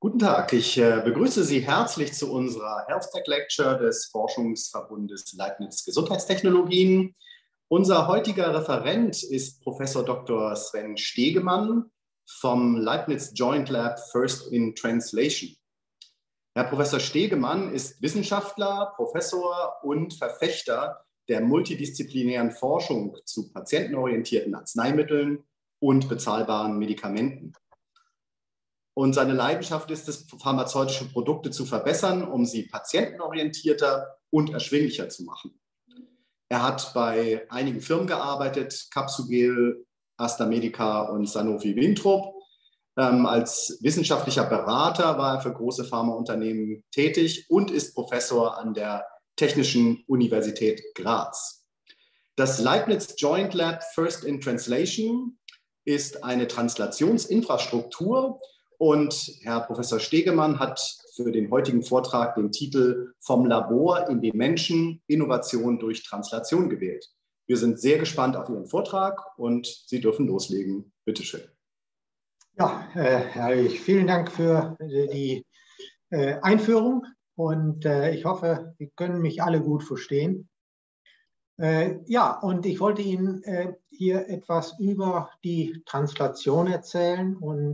Guten Tag, ich begrüße Sie herzlich zu unserer Health Tech Lecture des Forschungsverbundes Leibniz Gesundheitstechnologien. Unser heutiger Referent ist Professor Dr. Sven Stegemann vom Leibniz Joint Lab First in Translation. Herr Professor Stegemann ist Wissenschaftler, Professor und Verfechter der multidisziplinären Forschung zu patientenorientierten Arzneimitteln und bezahlbaren Medikamenten. Und seine Leidenschaft ist es, pharmazeutische Produkte zu verbessern, um sie patientenorientierter und erschwinglicher zu machen. Er hat bei einigen Firmen gearbeitet, Capsugel, AstraMedica und Sanofi Winthrop. Als wissenschaftlicher Berater war er für große Pharmaunternehmen tätig und ist Professor an der Technischen Universität Graz. Das Leibniz Joint Lab First in Translation ist eine Translationsinfrastruktur. Und Herr Professor Stegemann hat für den heutigen Vortrag den Titel Vom Labor in den Menschen, Innovation durch Translation gewählt. Wir sind sehr gespannt auf Ihren Vortrag und Sie dürfen loslegen. Bitte schön. Ja, herrlich. Vielen Dank für die Einführung und ich hoffe, Sie können mich alle gut verstehen. Ja, und ich wollte Ihnen hier etwas über die Translation erzählen und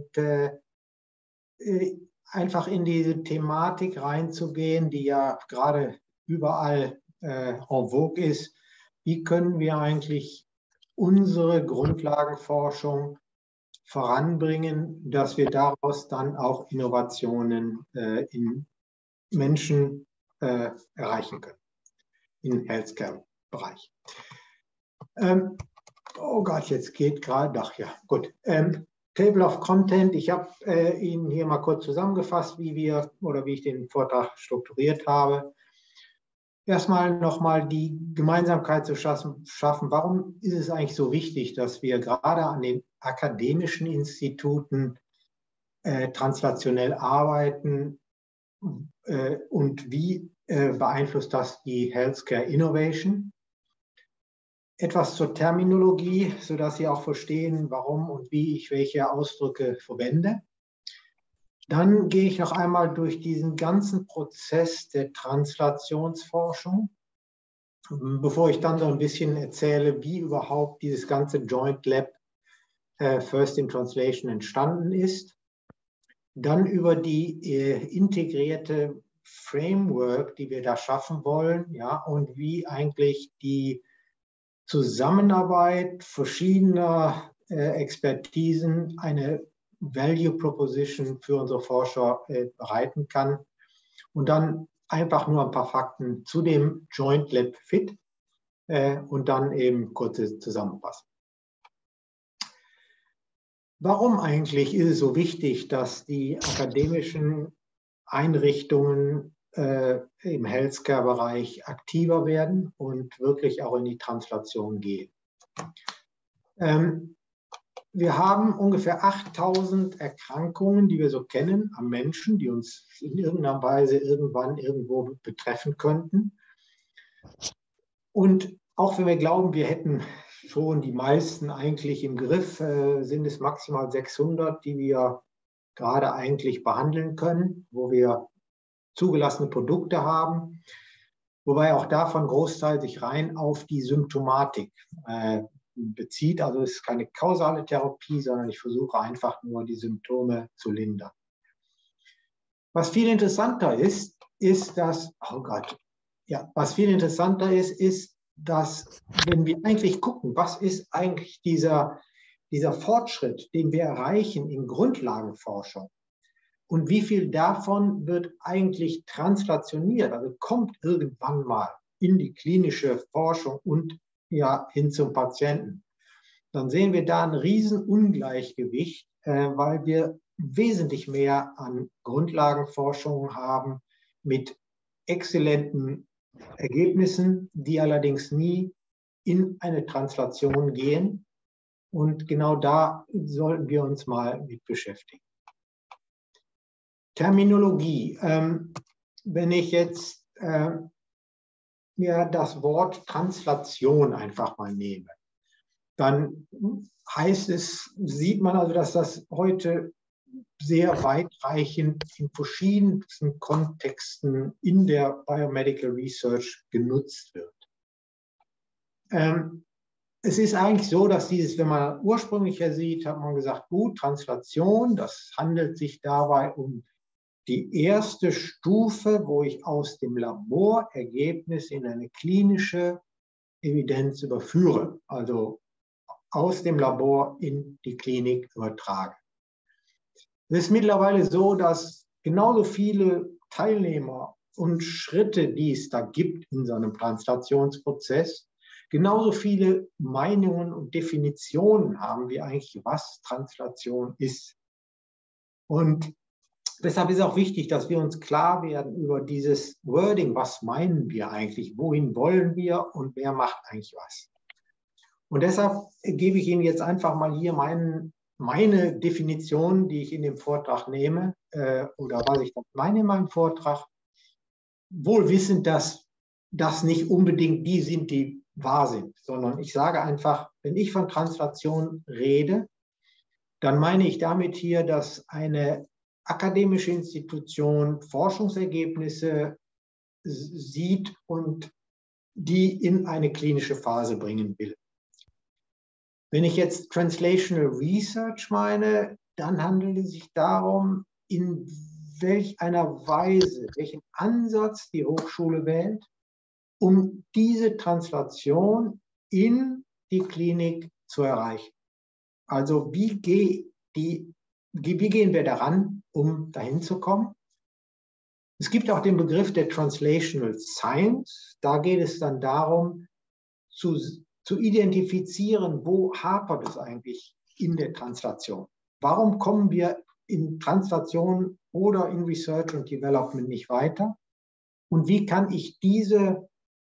einfach in diese Thematik reinzugehen, die ja gerade überall en vogue ist. Wie können wir eigentlich unsere Grundlagenforschung voranbringen, dass wir daraus dann auch Innovationen in Menschen erreichen können, im Healthcare-Bereich. Oh Gott, jetzt geht gerade, ach ja, gut. Table of Content, ich habe Ihnen hier mal kurz zusammengefasst, wie ich den Vortrag strukturiert habe. Erstmal nochmal die Gemeinsamkeit zu schaffen. Warum ist es eigentlich so wichtig, dass wir gerade an den akademischen Instituten translationell arbeiten und wie beeinflusst das die Healthcare Innovation? Etwas zur Terminologie, sodass Sie auch verstehen, warum und wie ich welche Ausdrücke verwende. Dann gehe ich noch einmal durch diesen ganzen Prozess der Translationsforschung, bevor ich dann so ein bisschen erzähle, wie überhaupt dieses ganze Joint Lab First in Translation entstanden ist. Dann über die integrierte Framework, die wir da schaffen wollen, ja, und wie eigentlich die Zusammenarbeit verschiedener Expertisen eine Value Proposition für unsere Forscher bereiten kann. Und dann einfach nur ein paar Fakten zu dem Joint Lab Fit und dann eben kurze Zusammenfassung. Warum eigentlich ist es so wichtig, dass die akademischen Einrichtungen im Healthcare-Bereich aktiver werden und wirklich auch in die Translation gehen? Wir haben ungefähr 8000 Erkrankungen, die wir so kennen, am Menschen, die uns in irgendeiner Weise irgendwann irgendwo betreffen könnten. Und auch wenn wir glauben, wir hätten schon die meisten eigentlich im Griff, sind es maximal 600, die wir gerade eigentlich behandeln können, wo wir zugelassene Produkte haben, wobei auch davon Großteil sich rein auf die Symptomatik bezieht. Also es ist keine kausale Therapie, sondern ich versuche einfach nur die Symptome zu lindern. Was viel interessanter ist, dass, oh Gott, ja, was viel interessanter ist, dass, wenn wir eigentlich gucken, was ist eigentlich dieser Fortschritt, den wir erreichen in Grundlagenforschung, und wie viel davon wird eigentlich translationiert, also kommt irgendwann mal in die klinische Forschung und ja hin zum Patienten, dann sehen wir da ein Riesenungleichgewicht, weil wir wesentlich mehr an Grundlagenforschung haben mit exzellenten Ergebnissen, die allerdings nie in eine Translation gehen. Und genau da sollten wir uns mal mit beschäftigen. Terminologie. Wenn ich jetzt mir das Wort Translation einfach mal nehme, dann sieht man also, dass das heute sehr weitreichend in verschiedensten Kontexten in der Biomedical Research genutzt wird. Es ist eigentlich so, dass dieses, wenn man ursprünglicher sieht, hat man gesagt, gut, Translation, das handelt sich dabei um die erste Stufe, wo ich aus dem Labor Ergebnis in eine klinische Evidenz überführe, also aus dem Labor in die Klinik übertrage. Es ist mittlerweile so, dass genauso viele Teilnehmer und Schritte, die es da gibt in so einem Translationsprozess, genauso viele Meinungen und Definitionen haben wir eigentlich, was Translation ist. Und deshalb ist auch wichtig, dass wir uns klar werden über dieses Wording, was meinen wir eigentlich, wohin wollen wir und wer macht eigentlich was. Und deshalb gebe ich Ihnen jetzt einfach mal hier meine Definition, die ich in dem Vortrag nehme, oder was ich meine in meinem Vortrag, wohl wissend, dass das nicht unbedingt die sind, die wahr sind, sondern ich sage einfach, wenn ich von Translation rede, dann meine ich damit hier, dass eine akademische Institution Forschungsergebnisse sieht und die in eine klinische Phase bringen will. Wenn ich jetzt Translational Research meine, dann handelt es sich darum, in welch einer Weise, welchen Ansatz die Hochschule wählt, um diese Translation in die Klinik zu erreichen. Also wie gehen wir daran, um dahin zu kommen? Es gibt auch den Begriff der Translational Science. Da geht es dann darum, zu identifizieren, wo hapert es eigentlich in der Translation. Warum kommen wir in Translation oder in Research und Development nicht weiter? Und wie kann ich diese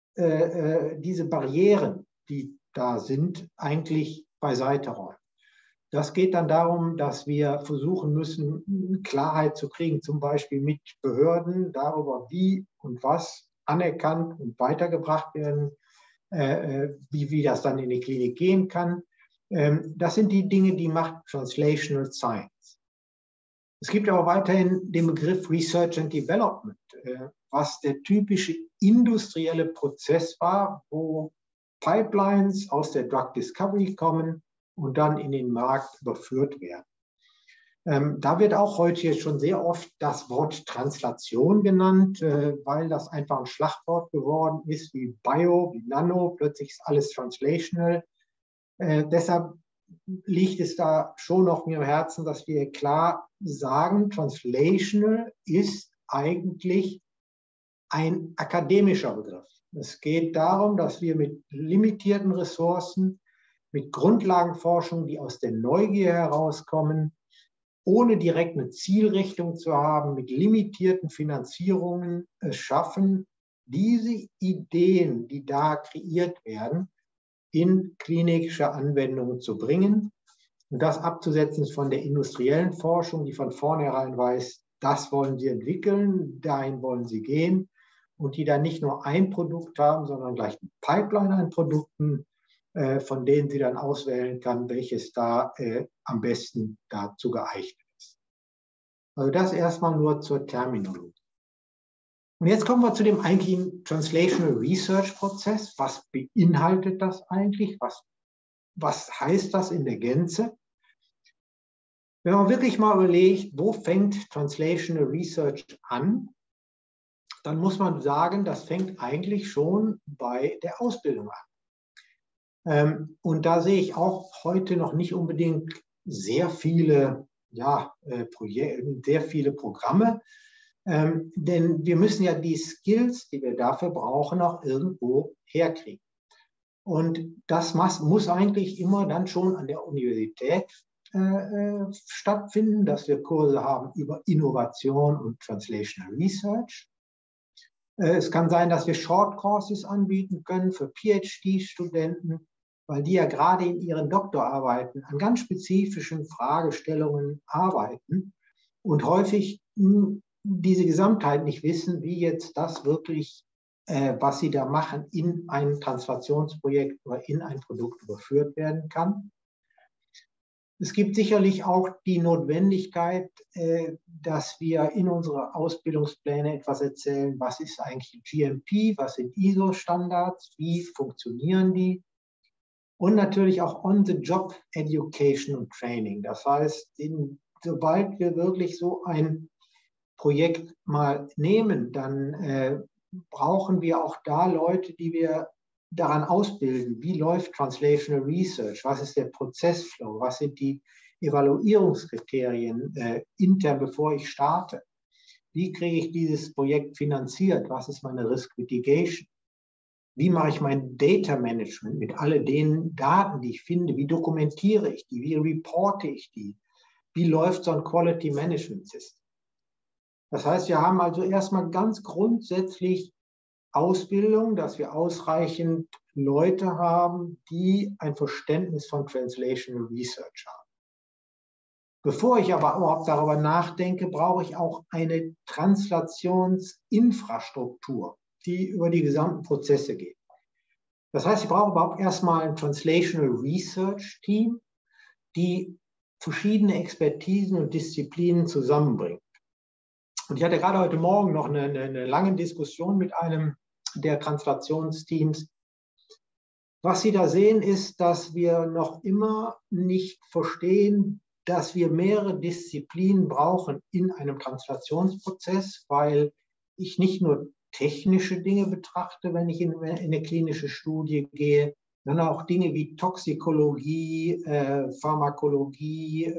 Barrieren, die da sind, eigentlich beiseite räumen? Das geht dann darum, dass wir versuchen müssen, Klarheit zu kriegen, zum Beispiel mit Behörden darüber, wie und was anerkannt und weitergebracht werden, wie das dann in die Klinik gehen kann. Das sind die Dinge, die macht Translational Science. Es gibt aber weiterhin den Begriff Research and Development, was der typische industrielle Prozess war, wo Pipelines aus der Drug Discovery kommen und dann in den Markt überführt werden. Da wird auch heute jetzt schon sehr oft das Wort Translation genannt, weil das einfach ein Schlagwort geworden ist, wie Bio, wie Nano, plötzlich ist alles translational. Deshalb liegt es da schon auf mir im Herzen, dass wir klar sagen, translational ist eigentlich ein akademischer Begriff. Es geht darum, dass wir mit limitierten Ressourcen, mit Grundlagenforschung, die aus der Neugier herauskommen, ohne direkt eine Zielrichtung zu haben, mit limitierten Finanzierungen es schaffen, diese Ideen, die da kreiert werden, in klinische Anwendungen zu bringen und das abzusetzen von der industriellen Forschung, die von vornherein weiß, das wollen sie entwickeln, dahin wollen sie gehen und die dann nicht nur ein Produkt haben, sondern gleich eine Pipeline an Produkten, von denen sie dann auswählen kann, welches da am besten dazu geeignet ist. Also das erstmal nur zur Terminologie. Und jetzt kommen wir zu dem eigentlichen Translational Research Prozess. Was beinhaltet das eigentlich? Was heißt das in der Gänze? Wenn man wirklich mal überlegt, wo fängt Translational Research an, dann muss man sagen, das fängt eigentlich schon bei der Ausbildung an. Und da sehe ich auch heute noch nicht unbedingt sehr viele, sehr viele Programme, denn wir müssen ja die Skills, die wir dafür brauchen, auch irgendwo herkriegen. Und das muss eigentlich immer dann schon an der Universität stattfinden, dass wir Kurse haben über Innovation und Translational Research. Es kann sein, dass wir Short Courses anbieten können für PhD-Studenten, weil die ja gerade in ihren Doktorarbeiten an ganz spezifischen Fragestellungen arbeiten und häufig diese Gesamtheit nicht wissen, wie jetzt das wirklich, was sie da machen, in ein Translationsprojekt oder in ein Produkt überführt werden kann. Es gibt sicherlich auch die Notwendigkeit, dass wir in unsere Ausbildungspläne etwas erzählen, was ist eigentlich GMP, was sind ISO-Standards, wie funktionieren die? Und natürlich auch On-the-Job Education und Training. Das heißt, sobald wir wirklich so ein Projekt mal nehmen, dann brauchen wir auch da Leute, die wir daran ausbilden. Wie läuft Translational Research? Was ist der Prozessflow? Was sind die Evaluierungskriterien intern, bevor ich starte? Wie kriege ich dieses Projekt finanziert? Was ist meine Risk Mitigation? Wie mache ich mein Data Management mit all den Daten, die ich finde? Wie dokumentiere ich die? Wie reporte ich die? Wie läuft so ein Quality Management System? Das heißt, wir haben also erstmal ganz grundsätzlich Ausbildung, dass wir ausreichend Leute haben, die ein Verständnis von Translational Research haben. Bevor ich aber überhaupt darüber nachdenke, brauche ich auch eine Translationsinfrastruktur, die über die gesamten Prozesse geht. Das heißt, ich brauche überhaupt erstmal ein Translational Research Team, die verschiedene Expertisen und Disziplinen zusammenbringt. Und ich hatte gerade heute Morgen noch eine lange Diskussion mit einem der Translationsteams. Was Sie da sehen, ist, dass wir noch immer nicht verstehen, dass wir mehrere Disziplinen brauchen in einem Translationsprozess, weil ich nicht nur technische Dinge betrachte, wenn ich in eine klinische Studie gehe, sondern auch Dinge wie Toxikologie, Pharmakologie,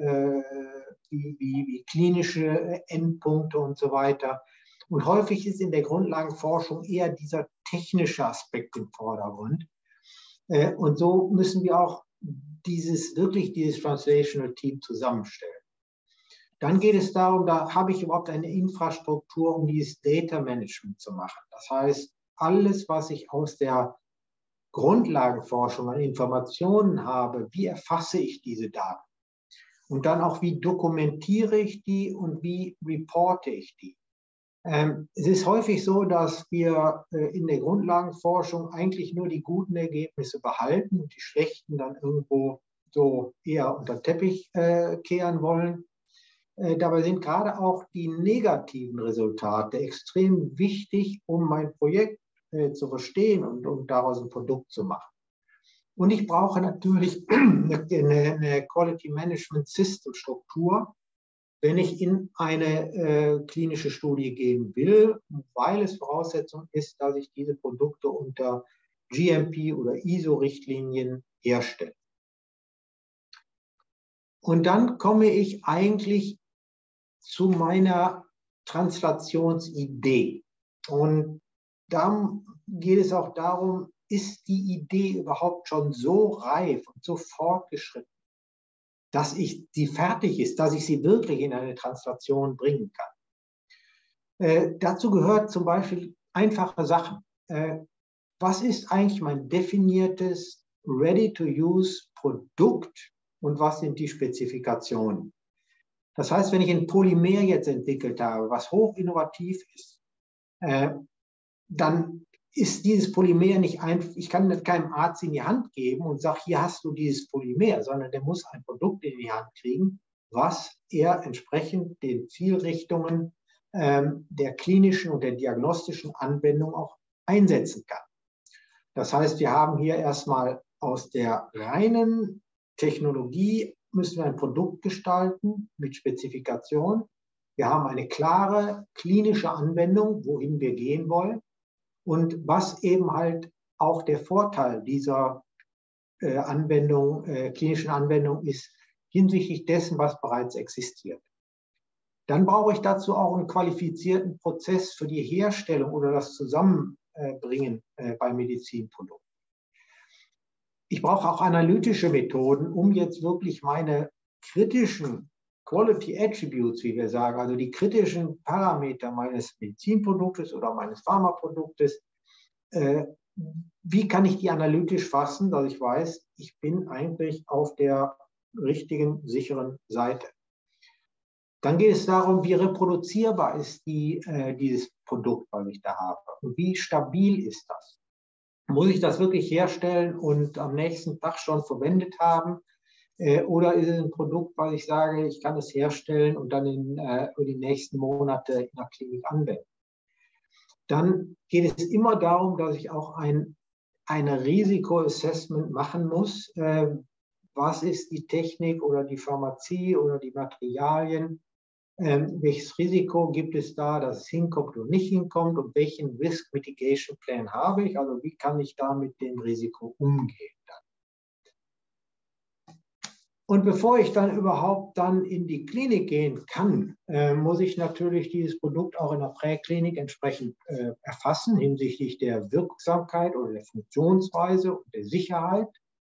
wie klinische Endpunkte und so weiter. Und häufig ist in der Grundlagenforschung eher dieser technische Aspekt im Vordergrund. Und so müssen wir auch dieses Translational Team zusammenstellen. Dann geht es darum, da habe ich überhaupt eine Infrastruktur, um dieses Data Management zu machen. Das heißt, alles, was ich aus der Grundlagenforschung an Informationen habe, wie erfasse ich diese Daten? Und dann auch, wie dokumentiere ich die und wie reporte ich die? Es ist häufig so, dass wir in der Grundlagenforschung eigentlich nur die guten Ergebnisse behalten und die schlechten dann irgendwo so eher unter den Teppich kehren wollen. Dabei sind gerade auch die negativen Resultate extrem wichtig, um mein Projekt zu verstehen und um daraus ein Produkt zu machen. Und ich brauche natürlich eine Quality Management System Struktur, wenn ich in eine klinische Studie gehen will, weil es Voraussetzung ist, dass ich diese Produkte unter GMP oder ISO-Richtlinien herstelle. Und dann komme ich eigentlich zu meiner Translationsidee. Und dann geht es auch darum, ist die Idee überhaupt schon so reif und so fortgeschritten, dass sie fertig ist, dass ich sie wirklich in eine Translation bringen kann. Dazu gehört zum Beispiel einfache Sachen. Was ist eigentlich mein definiertes Ready-to-Use-Produkt und was sind die Spezifikationen? Das heißt, wenn ich ein Polymer jetzt entwickelt habe, was hoch innovativ ist, dann ist dieses Polymer nicht einfach, ich kann das keinem Arzt in die Hand geben und sage, hier hast du dieses Polymer, sondern der muss ein Produkt in die Hand kriegen, was er entsprechend den Zielrichtungen der klinischen und der diagnostischen Anwendung auch einsetzen kann. Das heißt, wir haben hier erstmal aus der reinen Technologie müssen wir ein Produkt gestalten mit Spezifikation. Wir haben eine klare klinische Anwendung, wohin wir gehen wollen. Und was eben halt auch der Vorteil dieser klinischen Anwendung ist, hinsichtlich dessen, was bereits existiert. Dann brauche ich dazu auch einen qualifizierten Prozess für die Herstellung oder das Zusammenbringen bei Medizinprodukten. Ich brauche auch analytische Methoden, um jetzt wirklich meine kritischen Quality Attributes, wie wir sagen, also die kritischen Parameter meines Medizinproduktes oder meines Pharmaproduktes, wie kann ich die analytisch fassen, dass ich weiß, ich bin eigentlich auf der richtigen, sicheren Seite. Dann geht es darum, wie reproduzierbar ist dieses Produkt, was ich da habe und wie stabil ist das. Muss ich das wirklich herstellen und am nächsten Tag schon verwendet haben? Oder ist es ein Produkt, weil ich sage, ich kann es herstellen und dann über die nächsten Monate in der Klinik anwenden? Dann geht es immer darum, dass ich auch ein Risikoassessment machen muss. Was ist die Technik oder die Pharmazie oder die Materialien? Welches Risiko gibt es da, dass es hinkommt oder nicht hinkommt? Und welchen Risk Mitigation Plan habe ich? Also wie kann ich da mit dem Risiko umgehen? Und bevor ich dann überhaupt dann in die Klinik gehen kann, muss ich natürlich dieses Produkt auch in der Präklinik entsprechend erfassen hinsichtlich der Wirksamkeit oder der Funktionsweise und der Sicherheit.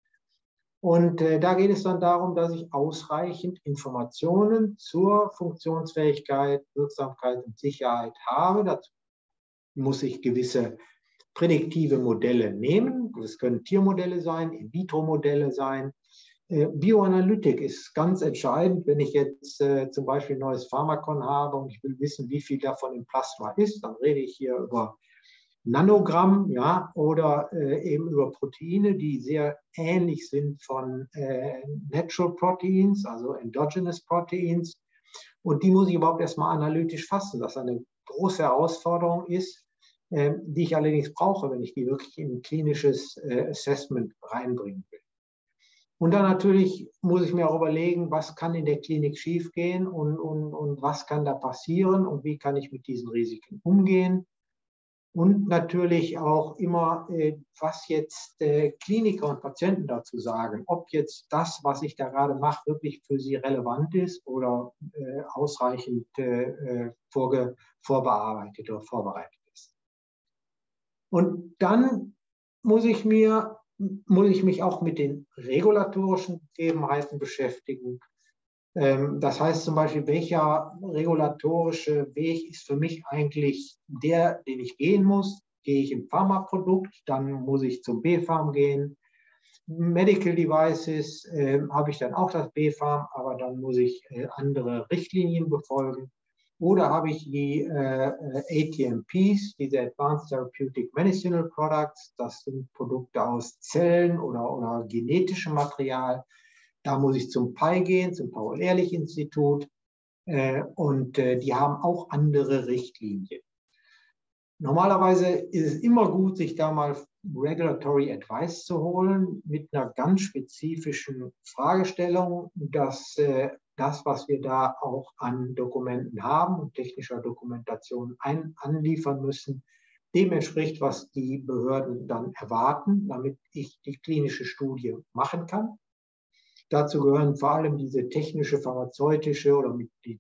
Und da geht es dann darum, dass ich ausreichend Informationen zur Funktionsfähigkeit, Wirksamkeit und Sicherheit habe. Dazu muss ich gewisse prädiktive Modelle nehmen. Das können Tiermodelle sein, In-vitro-Modelle sein. Bioanalytik ist ganz entscheidend. Wenn ich jetzt zum Beispiel ein neues Pharmakon habe und ich will wissen, wie viel davon im Plasma ist, dann rede ich hier über Nanogramm, ja, oder eben über Proteine, die sehr ähnlich sind von Natural Proteins, also Endogenous Proteins. Und die muss ich überhaupt erstmal analytisch fassen, was eine große Herausforderung ist, die ich allerdings brauche, wenn ich die wirklich in ein klinisches Assessment reinbringen will. Und dann natürlich muss ich mir auch überlegen, was kann in der Klinik schiefgehen und was kann da passieren und wie kann ich mit diesen Risiken umgehen. Und natürlich auch immer, was jetzt Kliniker und Patienten dazu sagen, ob jetzt das, was ich da gerade mache, wirklich für sie relevant ist oder ausreichend vorbearbeitet oder vorbereitet ist. Und dann muss ich mich auch mit den regulatorischen Gegebenheiten beschäftigen. Das heißt zum Beispiel, welcher regulatorische Weg ist für mich eigentlich der, den ich gehen muss? Gehe ich im Pharmaprodukt, dann muss ich zum BfArM gehen. Medical Devices habe ich dann auch das BfArM, aber dann muss ich andere Richtlinien befolgen. Oder habe ich die ATMPs, diese Advanced Therapeutic Medicinal Products, das sind Produkte aus Zellen oder genetischem Material. Da muss ich zum PEI gehen, zum Paul-Ehrlich-Institut, und die haben auch andere Richtlinien. Normalerweise ist es immer gut, sich da mal Regulatory Advice zu holen mit einer ganz spezifischen Fragestellung, dass das, was wir da auch an Dokumenten haben und technischer Dokumentation anliefern müssen, dem entspricht, was die Behörden dann erwarten, damit ich die klinische Studie machen kann. Dazu gehören vor allem diese technische, pharmazeutische oder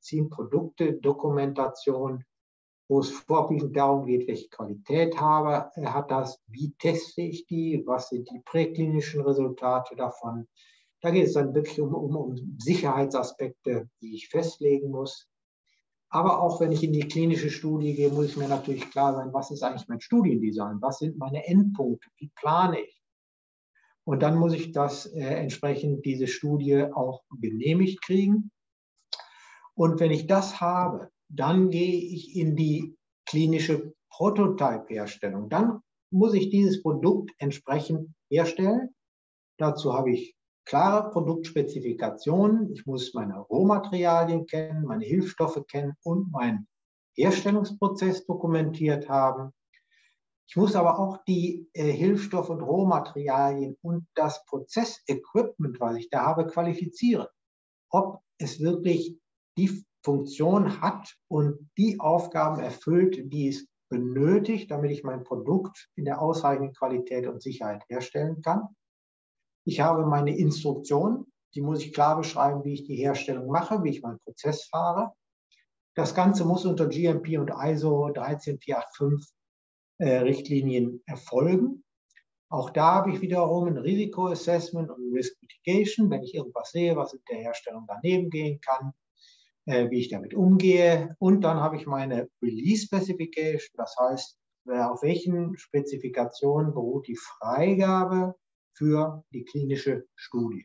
Medizinprodukte-Dokumentation, wo es vorwiegend darum geht, welche Qualität hat das, wie teste ich die, was sind die präklinischen Resultate davon. Da geht es dann wirklich um Sicherheitsaspekte, die ich festlegen muss. Aber auch wenn ich in die klinische Studie gehe, muss ich mir natürlich klar sein, was ist eigentlich mein Studiendesign, was sind meine Endpunkte, wie plane ich. Und dann muss ich das entsprechend diese Studie auch genehmigt kriegen. Und wenn ich das habe, dann gehe ich in die klinische Prototype-Herstellung. Dann muss ich dieses Produkt entsprechend herstellen. Dazu habe ich klare Produktspezifikationen. Ich muss meine Rohmaterialien kennen, meine Hilfsstoffe kennen und meinen Herstellungsprozess dokumentiert haben. Ich muss aber auch die Hilfsstoff- und Rohmaterialien und das Prozessequipment, was ich da habe, qualifizieren. Ob es wirklich die Funktion hat und die Aufgaben erfüllt, die es benötigt, damit ich mein Produkt in der ausreichenden Qualität und Sicherheit herstellen kann. Ich habe meine Instruktion, die muss ich klar beschreiben, wie ich die Herstellung mache, wie ich meinen Prozess fahre. Das Ganze muss unter GMP und ISO 13485 Richtlinien erfolgen. Auch da habe ich wiederum ein Risikoassessment und Risk Mitigation, wenn ich irgendwas sehe, was in der Herstellung daneben gehen kann, wie ich damit umgehe. Und dann habe ich meine Release Specification, das heißt, auf welchen Spezifikationen beruht die Freigabe für die klinische Studie.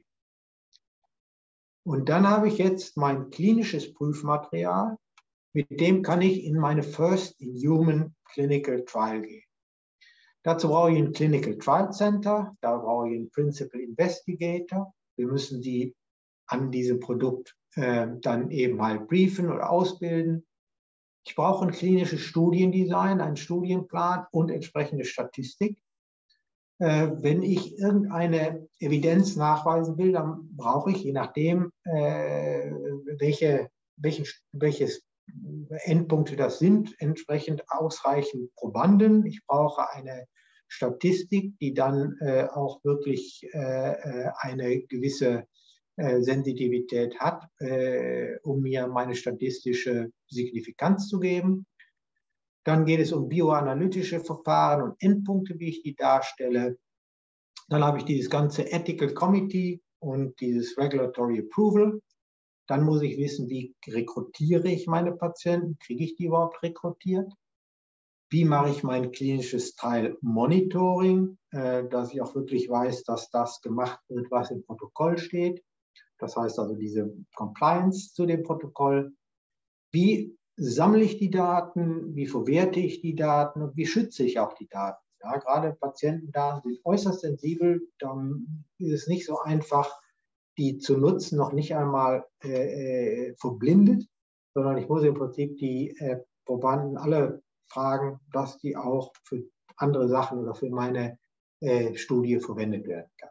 Und dann habe ich jetzt mein klinisches Prüfmaterial, mit dem kann ich in meine First in Human Clinical Trial gehen. Dazu brauche ich ein Clinical Trial Center, da brauche ich einen Principal Investigator. Wir müssen die an diesem Produkt dann eben halt briefen oder ausbilden. Ich brauche ein klinisches Studiendesign, einen Studienplan und entsprechende Statistik. Wenn ich irgendeine Evidenz nachweisen will, dann brauche ich, je nachdem, welche Endpunkte das sind, entsprechend ausreichend Probanden. Ich brauche eine Statistik, die dann auch wirklich eine gewisse Sensitivität hat, um mir meine statistische Signifikanz zu geben. Dann geht es um bioanalytische Verfahren und Endpunkte, wie ich die darstelle. Dann habe ich dieses ganze Ethical Committee und dieses Regulatory Approval. Dann muss ich wissen, wie rekrutiere ich meine Patienten? Kriege ich die überhaupt rekrutiert? Wie mache ich mein klinisches Trial Monitoring, dass ich auch wirklich weiß, dass das gemacht wird, was im Protokoll steht. Das heißt also diese Compliance zu dem Protokoll. Wie sammle ich die Daten? Wie verwerte ich die Daten? Und wie schütze ich auch die Daten? Ja, gerade Patientendaten sind äußerst sensibel. Dann ist es nicht so einfach, die zu nutzen, noch nicht einmal verblindet, sondern ich muss im Prinzip die Probanden alle fragen, dass die auch für andere Sachen oder für meine Studie verwendet werden kann.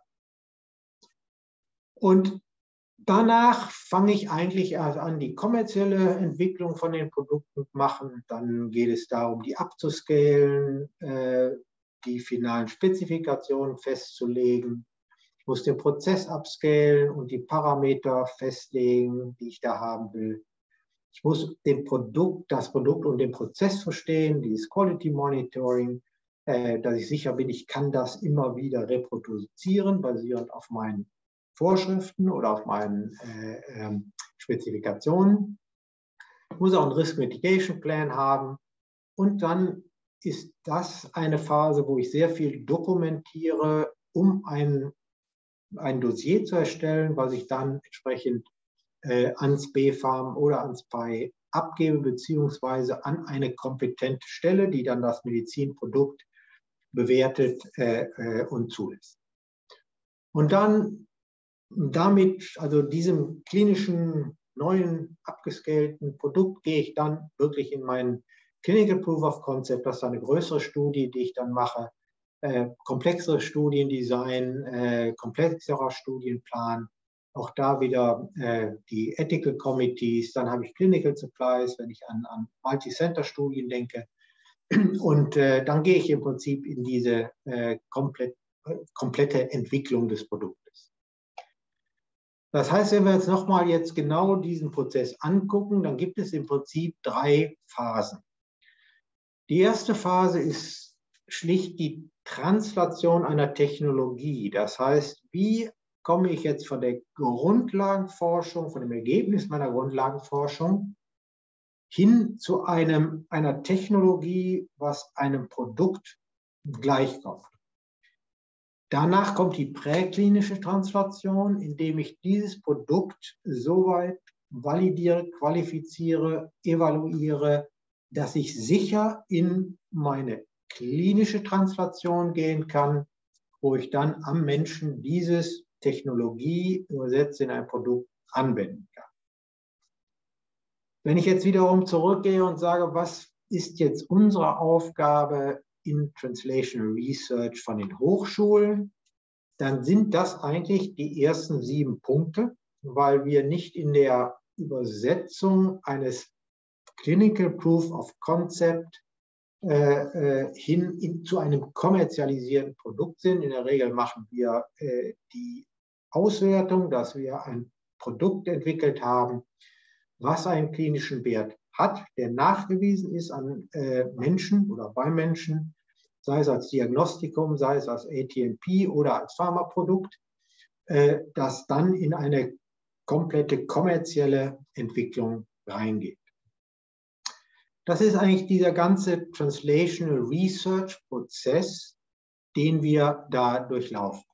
Und danach fange ich eigentlich erst an, die kommerzielle Entwicklung von den Produkten zu machen. Dann geht es darum, die abzuscalen, die finalen Spezifikationen festzulegen. Ich muss den Prozess upscalen und die Parameter festlegen, die ich da haben will. Ich muss das Produkt und den Prozess verstehen, dieses Quality Monitoring, dass ich sicher bin, ich kann das immer wieder reproduzieren, basierend auf meinen Vorschriften oder auf meinen Spezifikationen. Ich muss auch einen Risk Mitigation Plan haben. Und dann ist das eine Phase, wo ich sehr viel dokumentiere, um ein Dossier zu erstellen, was ich dann entsprechend ans BfArM oder ans PEI abgebe, beziehungsweise an eine kompetente Stelle, die dann das Medizinprodukt bewertet und zulässt. Und dann damit, also diesem klinischen, neuen, abgescalten Produkt, gehe ich dann wirklich in mein Clinical Proof of Concept. Das ist eine größere Studie, die ich dann mache, komplexeres Studiendesign, komplexerer Studienplan, auch da wieder die Ethical Committees, dann habe ich Clinical Supplies, wenn ich an Multicenter-Studien denke. Und dann gehe ich im Prinzip in diese komplette Entwicklung des Produktes. Das heißt, wenn wir uns nochmal jetzt genau diesen Prozess angucken, dann gibt es im Prinzip 3 Phasen. Die erste Phase ist schlicht die Translation einer Technologie. Das heißt, wie komme ich jetzt von der Grundlagenforschung, von dem Ergebnis meiner Grundlagenforschung hin zu einer Technologie, was einem Produkt gleichkommt. Danach kommt die präklinische Translation, indem ich dieses Produkt soweit validiere, qualifiziere, evaluiere, dass ich sicher in meine klinische Translation gehen kann, wo ich dann am Menschen dieses Technologie übersetzt in ein Produkt anwenden kann. Wenn ich jetzt wiederum zurückgehe und sage, was ist jetzt unsere Aufgabe in Translational Research von den Hochschulen, dann sind das eigentlich die ersten 7 Punkte, weil wir nicht in der Übersetzung eines Clinical Proof of Concept zu einem kommerzialisierten Produkt sind. In der Regel machen wir die Auswertung, dass wir ein Produkt entwickelt haben, was einen klinischen Wert hat, der nachgewiesen ist an Menschen oder bei Menschen, sei es als Diagnostikum, sei es als ATMP oder als Pharmaprodukt, das dann in eine komplette kommerzielle Entwicklung reingeht. Das ist eigentlich dieser ganze Translational Research Prozess, den wir da durchlaufen.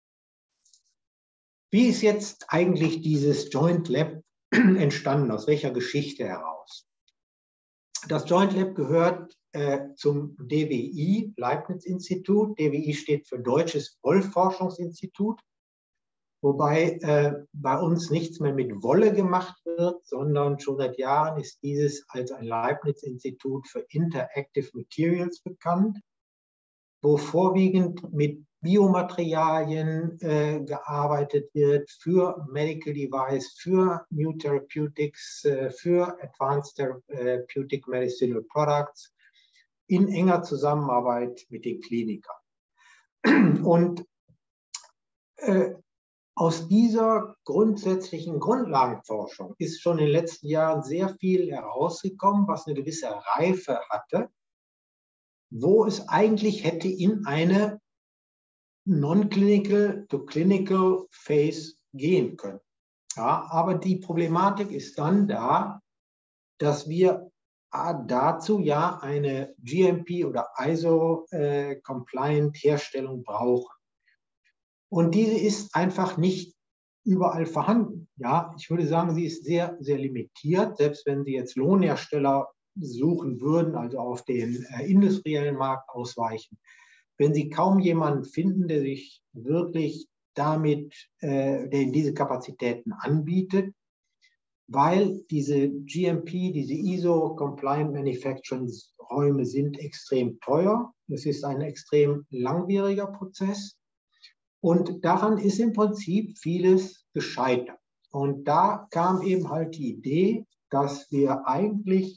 Wie ist jetzt eigentlich dieses Joint Lab entstanden? Aus welcher Geschichte heraus? Das Joint Lab gehört zum DWI, Leibniz-Institut. DWI steht für Deutsches Wollforschungsinstitut. wobei bei uns nichts mehr mit Wolle gemacht wird, sondern schon seit Jahren ist dieses als ein Leibniz-Institut für Interactive Materials bekannt, wo vorwiegend mit Biomaterialien gearbeitet wird für Medical Device, für New Therapeutics, für Advanced Therapeutic Medicinal Products in enger Zusammenarbeit mit den Klinikern. Und aus dieser grundsätzlichen Grundlagenforschung ist schon in den letzten Jahren sehr viel herausgekommen, was eine gewisse Reife hatte, wo es eigentlich hätte in eine Non-Clinical to Clinical Phase gehen können. Ja, aber die Problematik ist dann da, dass wir dazu ja eine GMP oder ISO-compliant Herstellung brauchen. Und diese ist einfach nicht überall vorhanden. Ja, ich würde sagen, sie ist sehr, sehr limitiert. Selbst wenn Sie jetzt Lohnhersteller suchen würden, also auf den industriellen Markt ausweichen, wenn Sie kaum jemanden finden, der sich wirklich damit, der diese Kapazitäten anbietet, weil diese GMP, diese ISO-compliant Manufacturing-Räume sind extrem teuer. Es ist ein extrem langwieriger Prozess. Und daran ist im Prinzip vieles gescheitert. Und da kam eben halt die Idee, dass wir eigentlich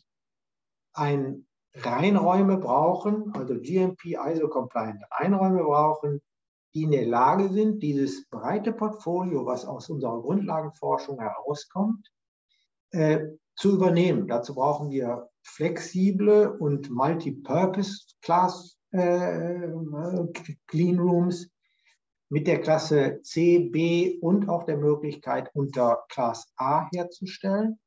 Reinräume brauchen, also GMP, ISO-compliant Reinräume brauchen, die in der Lage sind, dieses breite Portfolio, was aus unserer Grundlagenforschung herauskommt, zu übernehmen. Dazu brauchen wir flexible und Multipurpose-Class Cleanrooms mit der Klasse C, B und auch der Möglichkeit, unter Class A herzustellen.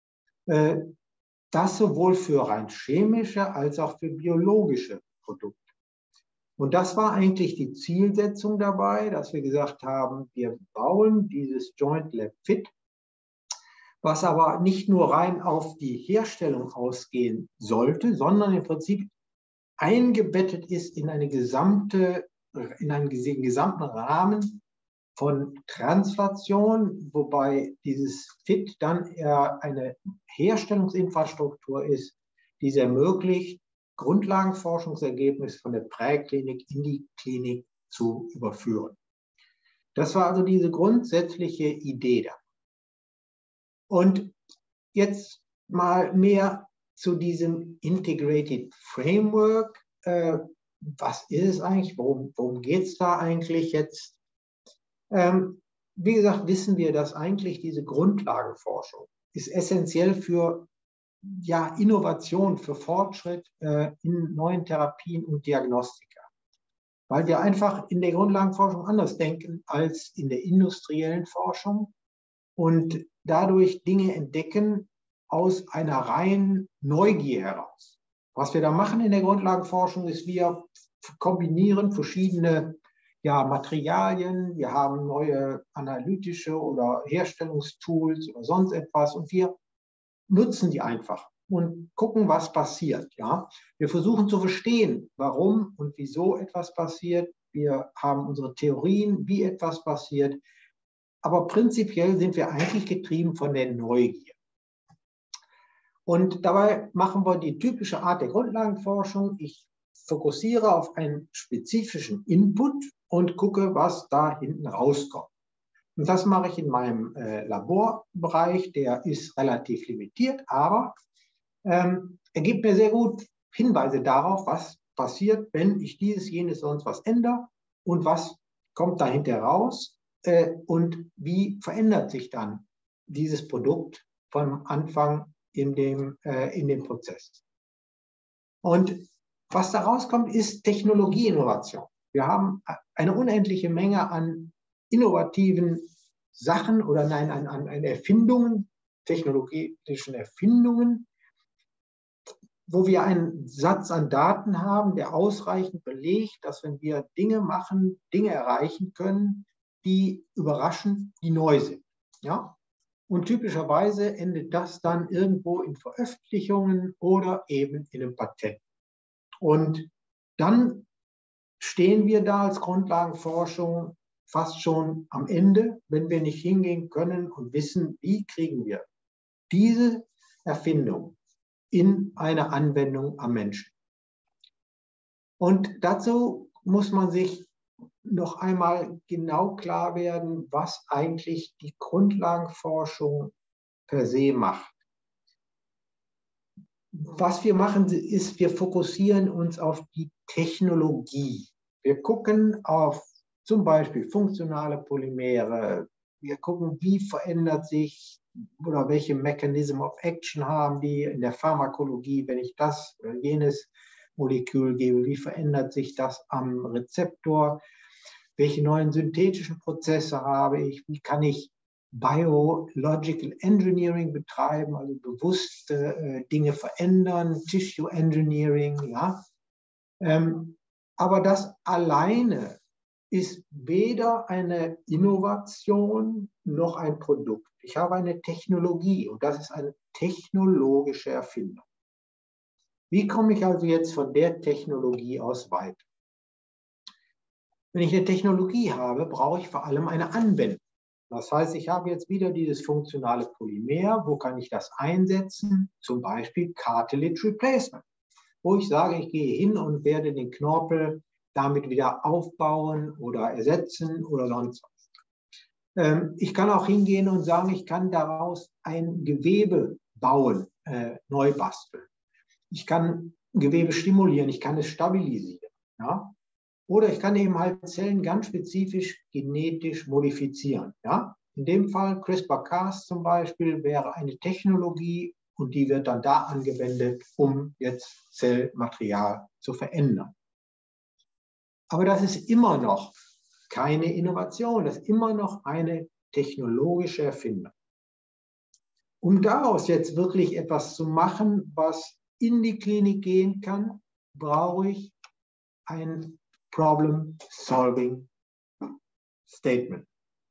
Das sowohl für rein chemische als auch für biologische Produkte. Und das war eigentlich die Zielsetzung dabei, dass wir gesagt haben, wir bauen dieses Joint Lab Fit, was aber nicht nur rein auf die Herstellung ausgehen sollte, sondern im Prinzip eingebettet ist in einen gesamten Rahmen von Translation, wobei dieses Fit dann eher eine Herstellungsinfrastruktur ist, die es ermöglicht, Grundlagenforschungsergebnisse von der Präklinik in die Klinik zu überführen. Das war also diese grundsätzliche Idee da. Und jetzt mal mehr zu diesem Integrated Framework. Was ist es eigentlich? Worum geht es da eigentlich jetzt? Wie gesagt, wissen wir, dass eigentlich diese Grundlagenforschung ist essentiell für Innovation, für Fortschritt in neuen Therapien und Diagnostika. Weil wir einfach in der Grundlagenforschung anders denken als in der industriellen Forschung und dadurch Dinge entdecken aus einer reinen Neugier heraus. Was wir da machen in der Grundlagenforschung ist, wir kombinieren verschiedene Materialien, wir haben neue analytische oder Herstellungstools oder sonst etwas und wir nutzen die einfach und gucken, was passiert. Ja? Wir versuchen zu verstehen, warum und wieso etwas passiert. Wir haben unsere Theorien, wie etwas passiert. Aber prinzipiell sind wir eigentlich getrieben von der Neugier. Und dabei machen wir die typische Art der Grundlagenforschung. Ich fokussiere auf einen spezifischen Input und gucke, was da hinten rauskommt. Und das mache ich in meinem Laborbereich. Der ist relativ limitiert, aber er gibt mir sehr gut Hinweise darauf, was passiert, wenn ich dieses, jenes, sonst was ändere und was kommt dahinter raus und wie verändert sich dann dieses Produkt vom Anfang in dem Prozess. Und was da rauskommt, ist Technologieinnovation. Wir haben eine unendliche Menge an innovativen Sachen oder an Erfindungen, technologischen Erfindungen, wo wir einen Satz an Daten haben, der ausreichend belegt, dass wenn wir Dinge machen, Dinge erreichen können, die überraschen, die neu sind. Ja? Und typischerweise endet das dann irgendwo in Veröffentlichungen oder eben in einem Patent. Und dann stehen wir da als Grundlagenforschung fast schon am Ende, wenn wir nicht hingehen können und wissen, wie kriegen wir diese Erfindung in eine Anwendung am Menschen. Und dazu muss man sich noch einmal genau klar werden, was eigentlich die Grundlagenforschung per se macht. Was wir machen, ist, wir fokussieren uns auf die Technologie. Wir gucken auf zum Beispiel funktionale Polymere. Wir gucken, wie verändert sich oder welche Mechanism of Action haben die in der Pharmakologie, wenn ich das oder jenes Molekül gebe, wie verändert sich das am Rezeptor, welche neuen synthetischen Prozesse habe ich, wie kann ich Biological Engineering betreiben, also bewusste Dinge verändern, Tissue Engineering, ja. Aber das alleine ist weder eine Innovation noch ein Produkt. Ich habe eine Technologie und das ist eine technologische Erfindung. Wie komme ich also jetzt von der Technologie aus weiter? Wenn ich eine Technologie habe, brauche ich vor allem eine Anwendung. Das heißt, ich habe jetzt wieder dieses funktionale Polymer. Wo kann ich das einsetzen? Zum Beispiel Cartilage Replacement, wo ich sage, ich gehe hin und werde den Knorpel damit wieder aufbauen oder ersetzen oder sonst was. Ich kann auch hingehen und sagen, ich kann daraus ein Gewebe bauen, neu basteln. Ich kann Gewebe stimulieren, ich kann es stabilisieren. Ja? Oder ich kann eben halt Zellen ganz spezifisch genetisch modifizieren. Ja? In dem Fall CRISPR-Cas zum Beispiel wäre eine Technologie und die wird dann da angewendet, um jetzt Zellmaterial zu verändern. Aber das ist immer noch keine Innovation, das ist immer noch eine technologische Erfindung. Um daraus jetzt wirklich etwas zu machen, was in die Klinik gehen kann, brauche ich ein Problem-Solving Statement.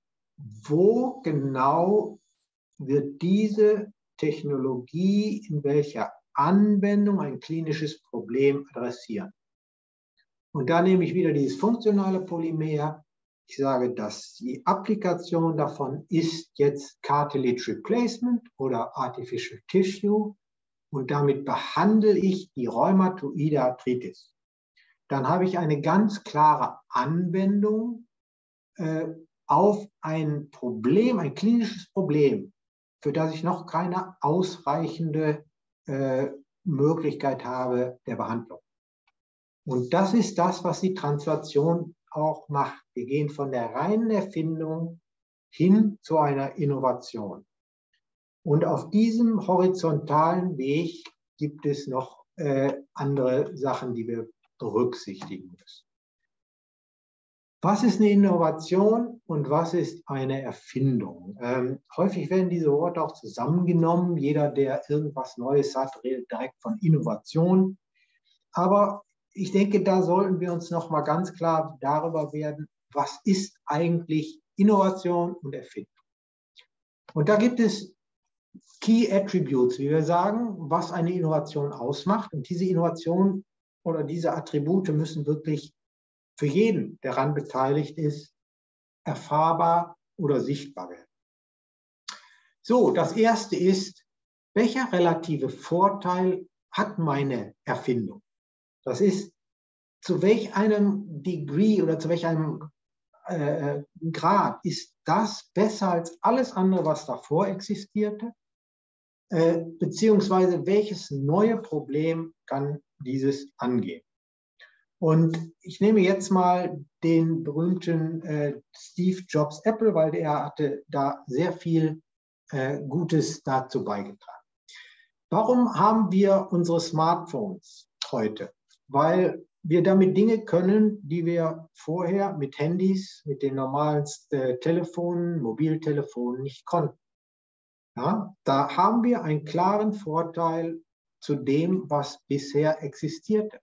Wo genau wird diese Technologie in welcher Anwendung ein klinisches Problem adressieren? Und da nehme ich wieder dieses funktionale Polymer. Ich sage, dass die Applikation davon ist jetzt Cartilage Replacement oder Artificial Tissue und damit behandle ich die rheumatoide Arthritis. Dann habe ich eine ganz klare Anwendung auf ein Problem, ein klinisches Problem, für das ich noch keine ausreichende Möglichkeit habe der Behandlung. Und das ist das, was die Translation auch macht. Wir gehen von der reinen Erfindung hin zu einer Innovation. Und auf diesem horizontalen Weg gibt es noch andere Sachen, die wir berücksichtigen müssen. Was ist eine Innovation und was ist eine Erfindung? Häufig werden diese Worte auch zusammengenommen. Jeder, der irgendwas Neues hat, redet direkt von Innovation. Aber ich denke, da sollten wir uns noch mal ganz klar darüber werden, was ist eigentlich Innovation und Erfindung. Und da gibt es Key Attributes, wie wir sagen, was eine Innovation ausmacht. Und diese Innovation oder diese Attribute müssen wirklich für jeden, der daran beteiligt ist, erfahrbar oder sichtbar werden. So, das erste ist, welcher relative Vorteil hat meine Erfindung? Das ist, zu welch einem Degree oder zu welch einem Grad ist das besser als alles andere, was davor existierte? Beziehungsweise welches neue Problem kann dieses angehen? Und ich nehme jetzt mal den berühmten Steve Jobs Apple, weil der hatte da sehr viel Gutes dazu beigetragen. Warum haben wir unsere Smartphones heute? Weil wir damit Dinge können, die wir vorher mit Handys, mit den normalen Telefonen, Mobiltelefonen nicht konnten. Ja, da haben wir einen klaren Vorteil zu dem, was bisher existierte.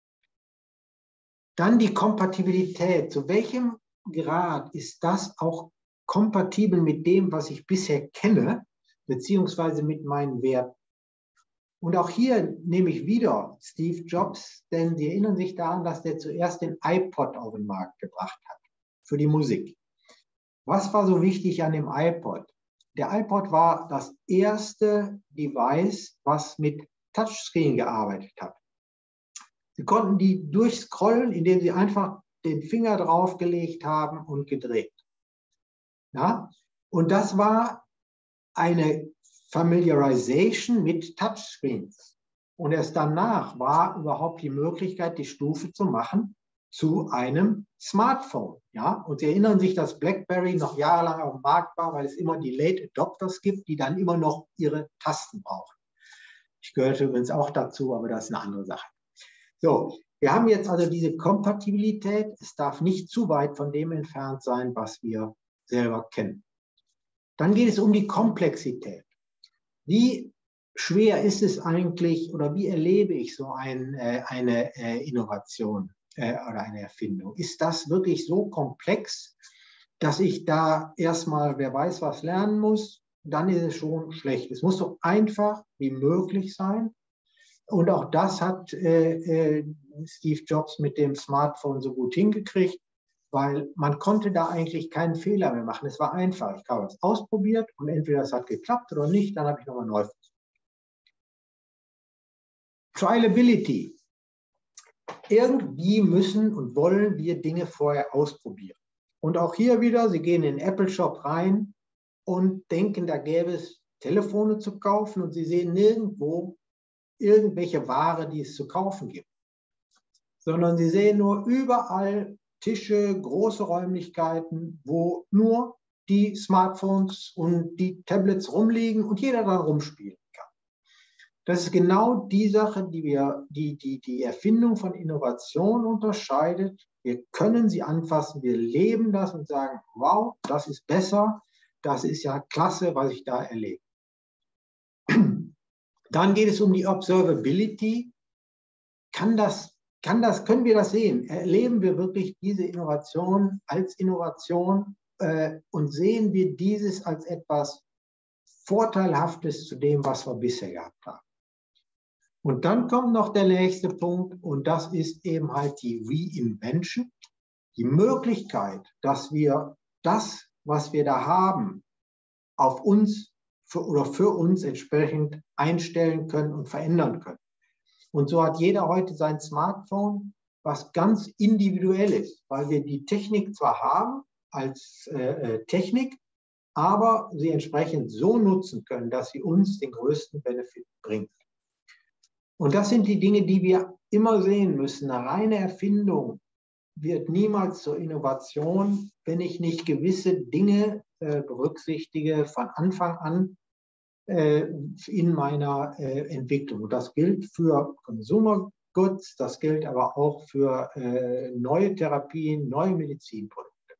Dann die Kompatibilität. Zu welchem Grad ist das auch kompatibel mit dem, was ich bisher kenne, beziehungsweise mit meinen Werten? Und auch hier nehme ich wieder Steve Jobs, denn Sie erinnern sich daran, dass der zuerst den iPod auf den Markt gebracht hat für die Musik. Was war so wichtig an dem iPod? Der iPod war das erste Device, was mit Touchscreen gearbeitet hat. Sie konnten die durchscrollen, indem Sie einfach den Finger draufgelegt haben und gedreht. Ja? Und das war eine Familiarization mit Touchscreens. Und erst danach war überhaupt die Möglichkeit, die Stufe zu machen zu einem Smartphone. Ja? Und Sie erinnern sich, dass BlackBerry noch jahrelang auf dem Markt war, weil es immer die Late Adopters gibt, die dann immer noch ihre Tasten brauchen. Ich gehörte übrigens auch dazu, aber das ist eine andere Sache. So, wir haben jetzt also diese Kompatibilität. Es darf nicht zu weit von dem entfernt sein, was wir selber kennen. Dann geht es um die Komplexität. Wie schwer ist es eigentlich oder wie erlebe ich so eine Innovation oder eine Erfindung? Ist das wirklich so komplex, dass ich da erstmal, wer weiß, was lernen muss? Dann ist es schon schlecht. Es muss so einfach wie möglich sein. Und auch das hat Steve Jobs mit dem Smartphone so gut hingekriegt, weil man konnte da eigentlich keinen Fehler mehr machen. Es war einfach. Ich habe es ausprobiert und entweder es hat geklappt oder nicht, dann habe ich nochmal neu versucht. Trialability. Irgendwie müssen und wollen wir Dinge vorher ausprobieren. Und auch hier wieder, Sie gehen in den Apple Shop rein und denken, da gäbe es Telefone zu kaufen und Sie sehen nirgendwo irgendwelche Ware, die es zu kaufen gibt, sondern Sie sehen nur überall Tische, große Räumlichkeiten, wo nur die Smartphones und die Tablets rumliegen und jeder da rumspielen kann. Das ist genau die Sache, die Erfindung von Innovation unterscheidet. Wir können sie anfassen, wir leben das und sagen, wow, das ist besser, das ist ja klasse, was ich da erlebe. Dann geht es um die Observability. Können wir das sehen? Erleben wir wirklich diese Innovation als Innovation und sehen wir dieses als etwas Vorteilhaftes zu dem, was wir bisher gehabt haben? Und dann kommt noch der nächste Punkt und das ist eben halt die Reinvention, die Möglichkeit, dass wir das, was wir da haben, auf uns für uns entsprechend einstellen können und verändern können. Und so hat jeder heute sein Smartphone, was ganz individuell ist, weil wir die Technik zwar haben als Technik, aber sie entsprechend so nutzen können, dass sie uns den größten Benefit bringt. Und das sind die Dinge, die wir immer sehen müssen. Eine reine Erfindung wird niemals zur Innovation, wenn ich nicht gewisse Dinge berücksichtige von Anfang an in meiner Entwicklung. Und das gilt für Consumer Goods, das gilt aber auch für neue Therapien, neue Medizinprodukte.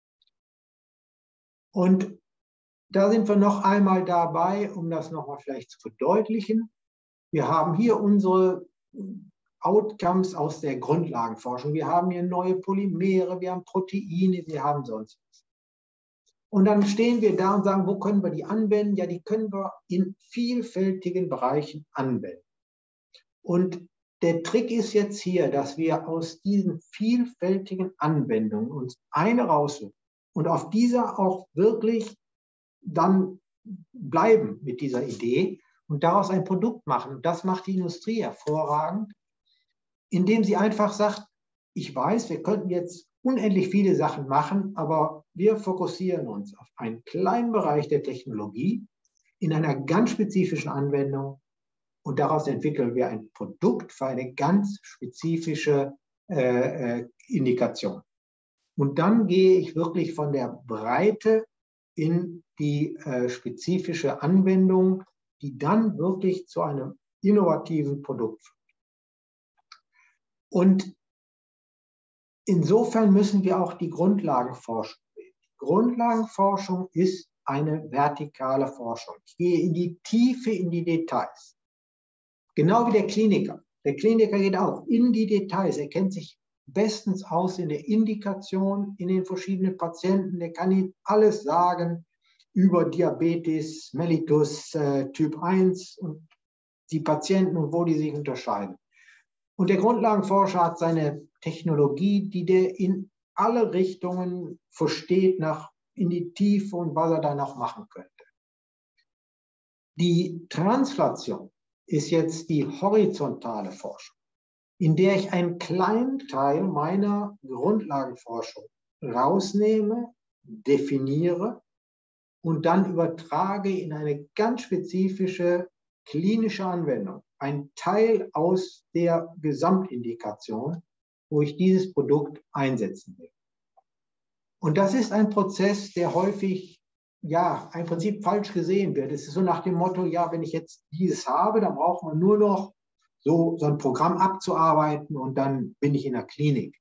Und da sind wir noch einmal dabei, um das nochmal vielleicht zu verdeutlichen. Wir haben hier unsere Outcomes aus der Grundlagenforschung. Wir haben hier neue Polymere, wir haben Proteine, wir haben sonst was. Und dann stehen wir da und sagen, wo können wir die anwenden? Ja, die können wir in vielfältigen Bereichen anwenden. Und der Trick ist jetzt hier, dass wir aus diesen vielfältigen Anwendungen uns eine raussuchen und auf dieser auch wirklich dann bleiben mit dieser Idee und daraus ein Produkt machen. Und das macht die Industrie hervorragend, indem sie einfach sagt, ich weiß, wir könnten jetzt unendlich viele Sachen machen, aber wir fokussieren uns auf einen kleinen Bereich der Technologie in einer ganz spezifischen Anwendung und daraus entwickeln wir ein Produkt für eine ganz spezifische Indikation. Und dann gehe ich wirklich von der Breite in die spezifische Anwendung, die dann wirklich zu einem innovativen Produkt führt. Und insofern müssen wir auch die Grundlagenforschung sehen. Die Grundlagenforschung ist eine vertikale Forschung. Ich gehe in die Tiefe, in die Details. Genau wie der Kliniker. Der Kliniker geht auch in die Details. Er kennt sich bestens aus in der Indikation, in den verschiedenen Patienten. Der kann Ihnen alles sagen über Diabetes, Mellitus, Typ 1 und die Patienten und wo die sich unterscheiden. Und der Grundlagenforscher hat seine Technologie, die der in alle Richtungen versteht nach in die Tiefe und was er da noch machen könnte. Die Translation ist jetzt die horizontale Forschung, in der ich einen kleinen Teil meiner Grundlagenforschung rausnehme, definiere und dann übertrage in eine ganz spezifische klinische Anwendung. Ein Teil aus der Gesamtindikation, wo ich dieses Produkt einsetzen will. Und das ist ein Prozess, der häufig, ja, im Prinzip falsch gesehen wird. Es ist so nach dem Motto, ja, wenn ich jetzt dieses habe, dann braucht man nur noch so ein Programm abzuarbeiten und dann bin ich in der Klinik.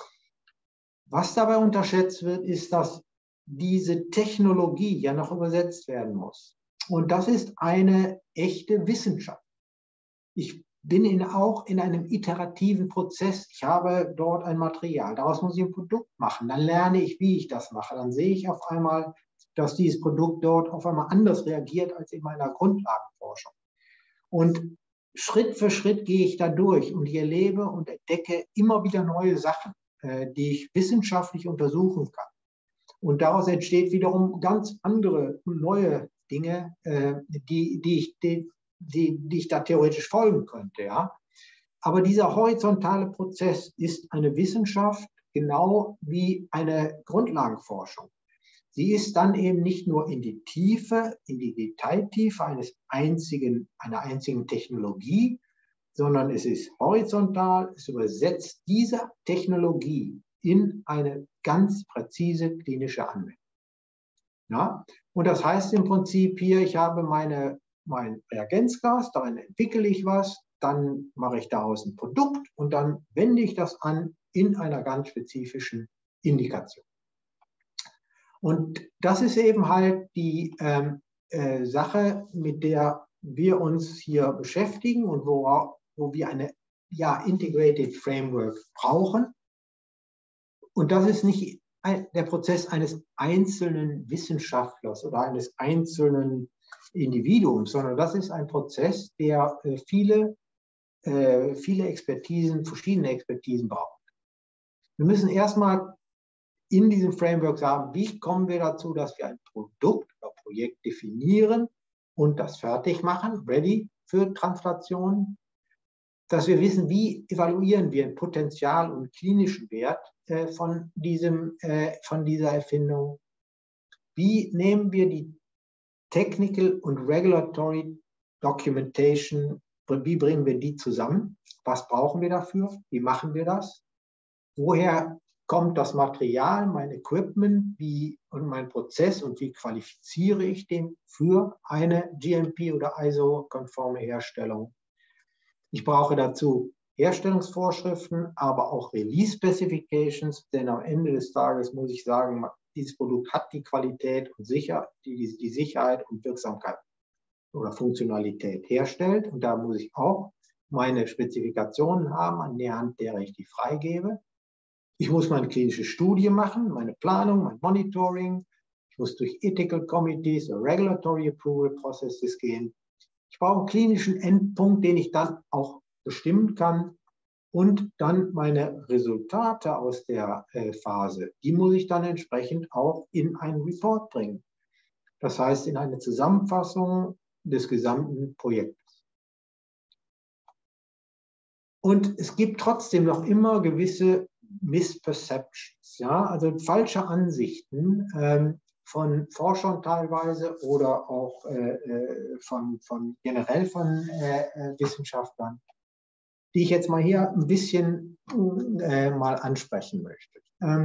Was dabei unterschätzt wird, ist, dass diese Technologie ja noch übersetzt werden muss. Und das ist eine echte Wissenschaft. Ich bin auch in einem iterativen Prozess. Ich habe dort ein Material, daraus muss ich ein Produkt machen. Dann lerne ich, wie ich das mache. Dann sehe ich auf einmal, dass dieses Produkt dort auf einmal anders reagiert als in meiner Grundlagenforschung. Und Schritt für Schritt gehe ich da durch und ich erlebe und entdecke immer wieder neue Sachen, die ich wissenschaftlich untersuchen kann. Und daraus entsteht wiederum ganz andere, neue Dinge, die ich da theoretisch folgen könnte. Ja? Aber dieser horizontale Prozess ist eine Wissenschaft, genau wie eine Grundlagenforschung. Sie ist dann eben nicht nur in die Tiefe, in die Detailtiefe einer einzigen Technologie, sondern es ist horizontal, es übersetzt diese Technologie in eine ganz präzise klinische Anwendung. Ja? Und das heißt im Prinzip hier, ich habe mein Reagenzgas, darin entwickle ich was, dann mache ich daraus ein Produkt und dann wende ich das an in einer ganz spezifischen Indikation. Und das ist eben halt die Sache, mit der wir uns hier beschäftigen und wo wir eine Integrated Framework brauchen. Und das ist nicht der Prozess eines einzelnen Wissenschaftlers oder eines einzelnen Individuums, sondern das ist ein Prozess, der viele Expertisen, verschiedene Expertisen braucht. Wir müssen erstmal in diesem Framework sagen, wie kommen wir dazu, dass wir ein Produkt oder Projekt definieren und das fertig machen, ready für Translation, dass wir wissen, wie evaluieren wir Potenzial und klinischen Wert von dieser Erfindung, wie nehmen wir die Technical und Regulatory Documentation, wie bringen wir die zusammen, was brauchen wir dafür, wie machen wir das, woher kommt das Material, mein Equipment und mein Prozess und wie qualifiziere ich den für eine GMP- oder ISO-konforme Herstellung. Ich brauche dazu Herstellungsvorschriften, aber auch Release Specifications, denn am Ende des Tages muss ich sagen, dieses Produkt hat die Qualität und die Sicherheit und Wirksamkeit oder Funktionalität herstellt. Und da muss ich auch meine Spezifikationen haben, anhand derer ich die freigebe. Ich muss meine klinische Studie machen, meine Planung, mein Monitoring. Ich muss durch Ethical Committees oder Regulatory Approval Processes gehen. Ich brauche einen klinischen Endpunkt, den ich dann auch bestimmen kann. Und dann meine Resultate aus der Phase, die muss ich dann entsprechend auch in einen Report bringen. Das heißt, in eine Zusammenfassung des gesamten Projektes. Und es gibt trotzdem noch immer gewisse Misperceptions, ja, also falsche Ansichten von Forschern teilweise oder auch generell von Wissenschaftlern, die ich jetzt mal hier ein bisschen mal ansprechen möchte.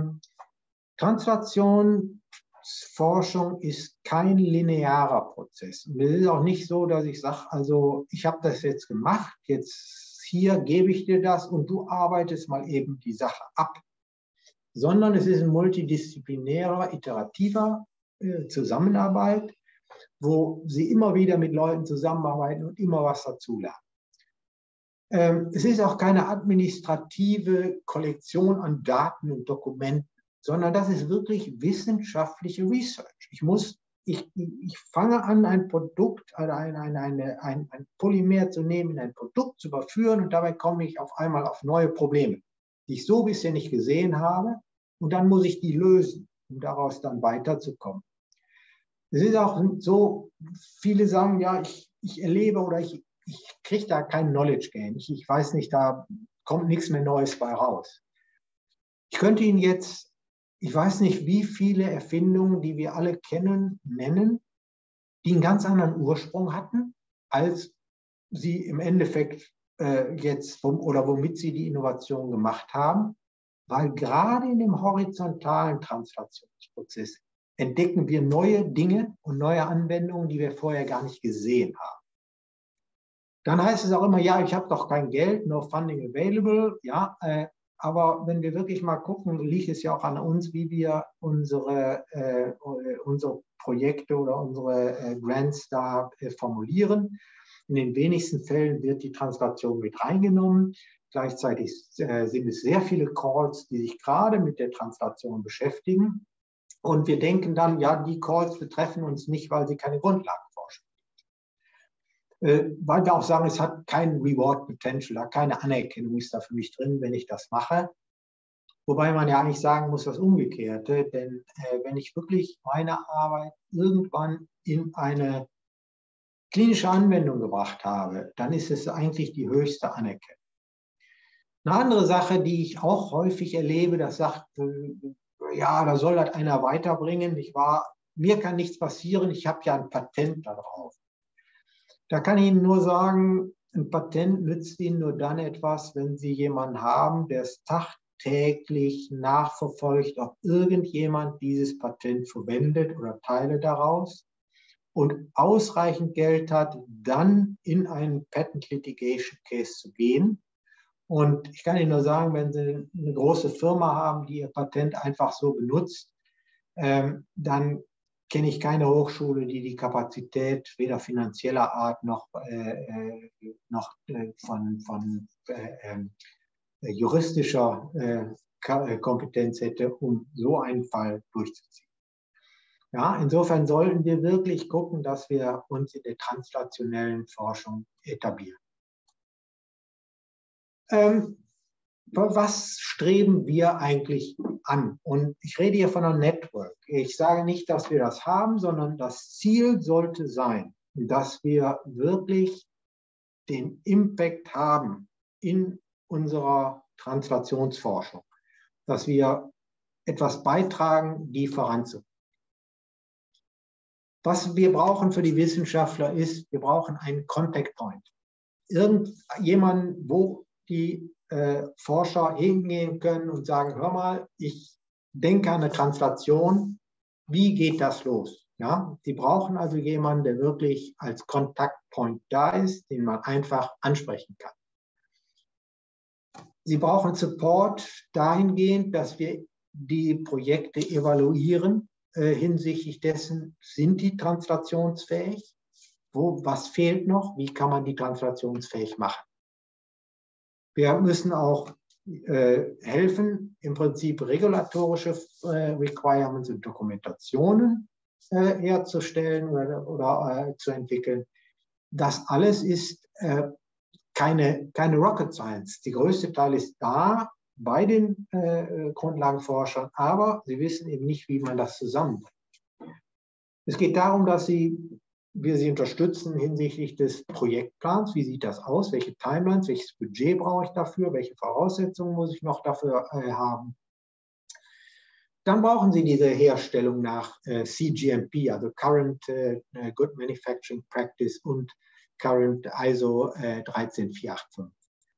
Translationsforschung ist kein linearer Prozess. Und es ist auch nicht so, dass ich sage, also ich habe das jetzt gemacht, jetzt hier gebe ich dir das und du arbeitest mal eben die Sache ab. Sondern es ist ein multidisziplinärer, iterativer Zusammenarbeit, wo sie immer wieder mit Leuten zusammenarbeiten und immer was dazulernen. Es ist auch keine administrative Kollektion an Daten und Dokumenten, sondern das ist wirklich wissenschaftliche Research. Ich fange an, ein Produkt, ein Polymer zu nehmen, in ein Produkt zu überführen und dabei komme ich auf einmal auf neue Probleme, die ich so bisher nicht gesehen habe und dann muss ich die lösen. um daraus dann weiterzukommen. Es ist auch so, viele sagen, ja, ich erlebe oder ich kriege da kein Knowledge Gain. Ich weiß nicht, da kommt nichts mehr Neues bei raus. Ich könnte Ihnen jetzt, ich weiß nicht, wie viele Erfindungen, die wir alle kennen, nennen, die einen ganz anderen Ursprung hatten, als sie im Endeffekt jetzt, oder womit sie die Innovation gemacht haben, weil gerade in dem horizontalen Translationsprozess entdecken wir neue Dinge und neue Anwendungen, die wir vorher gar nicht gesehen haben. Dann heißt es auch immer, ja, ich habe doch kein Geld, no funding available, ja, aber wenn wir wirklich mal gucken, liegt es ja auch an uns, wie wir unsere Projekte oder unsere Grants da formulieren. In den wenigsten Fällen wird die Translation mit reingenommen. Gleichzeitig sind es sehr viele Calls, die sich gerade mit der Translation beschäftigen. Und wir denken dann, ja, die Calls betreffen uns nicht, weil sie keine Grundlagenforschung sind. Weil wir auch sagen, es hat kein Reward Potential, keine Anerkennung ist da für mich drin, wenn ich das mache. Wobei man ja eigentlich sagen muss, das Umgekehrte, denn wenn ich wirklich meine Arbeit irgendwann in eine klinische Anwendung gebracht habe, dann ist es eigentlich die höchste Anerkennung. Eine andere Sache, die ich auch häufig erlebe, das sagt, ja, da soll das einer weiterbringen. Mir kann nichts passieren, ich habe ja ein Patent darauf. Da kann ich Ihnen nur sagen, ein Patent nützt Ihnen nur dann etwas, wenn Sie jemanden haben, der es tagtäglich nachverfolgt, ob irgendjemand dieses Patent verwendet oder Teile daraus und ausreichend Geld hat, dann in einen Patent Litigation Case zu gehen. Und ich kann Ihnen nur sagen, wenn Sie eine große Firma haben, die ihr Patent einfach so benutzt, dann kenne ich keine Hochschule, die die Kapazität weder finanzieller Art noch von juristischer Kompetenz hätte, um so einen Fall durchzuziehen. Ja, insofern sollten wir wirklich gucken, dass wir uns in der translationellen Forschung etablieren. Was streben wir eigentlich an? Und ich rede hier von einer Network. Ich sage nicht, dass wir das haben, sondern das Ziel sollte sein, dass wir wirklich den Impact haben in unserer Translationsforschung, dass wir etwas beitragen, die voranzubringen. Was wir brauchen für die Wissenschaftler ist, wir brauchen einen Contact Point. Irgendjemanden, wo die Forscher hingehen können und sagen, hör mal, ich denke an eine Translation, wie geht das los? Ja, die brauchen also jemanden, der wirklich als Kontaktpoint da ist, den man einfach ansprechen kann. Sie brauchen Support dahingehend, dass wir die Projekte evaluieren, hinsichtlich dessen, sind die translationsfähig? Was fehlt noch? Wie kann man die translationsfähig machen? Wir müssen auch helfen, im Prinzip regulatorische Requirements und Dokumentationen herzustellen oder zu entwickeln. Das alles ist keine Rocket Science. Der größte Teil ist da bei den Grundlagenforschern, aber sie wissen eben nicht, wie man das zusammenbringt. Es geht darum, dass wir sie unterstützen hinsichtlich des Projektplans. Wie sieht das aus? Welche Timelines? Welches Budget brauche ich dafür? Welche Voraussetzungen muss ich noch dafür haben? Dann brauchen Sie diese Herstellung nach CGMP, also Current Good Manufacturing Practice und Current ISO 13485.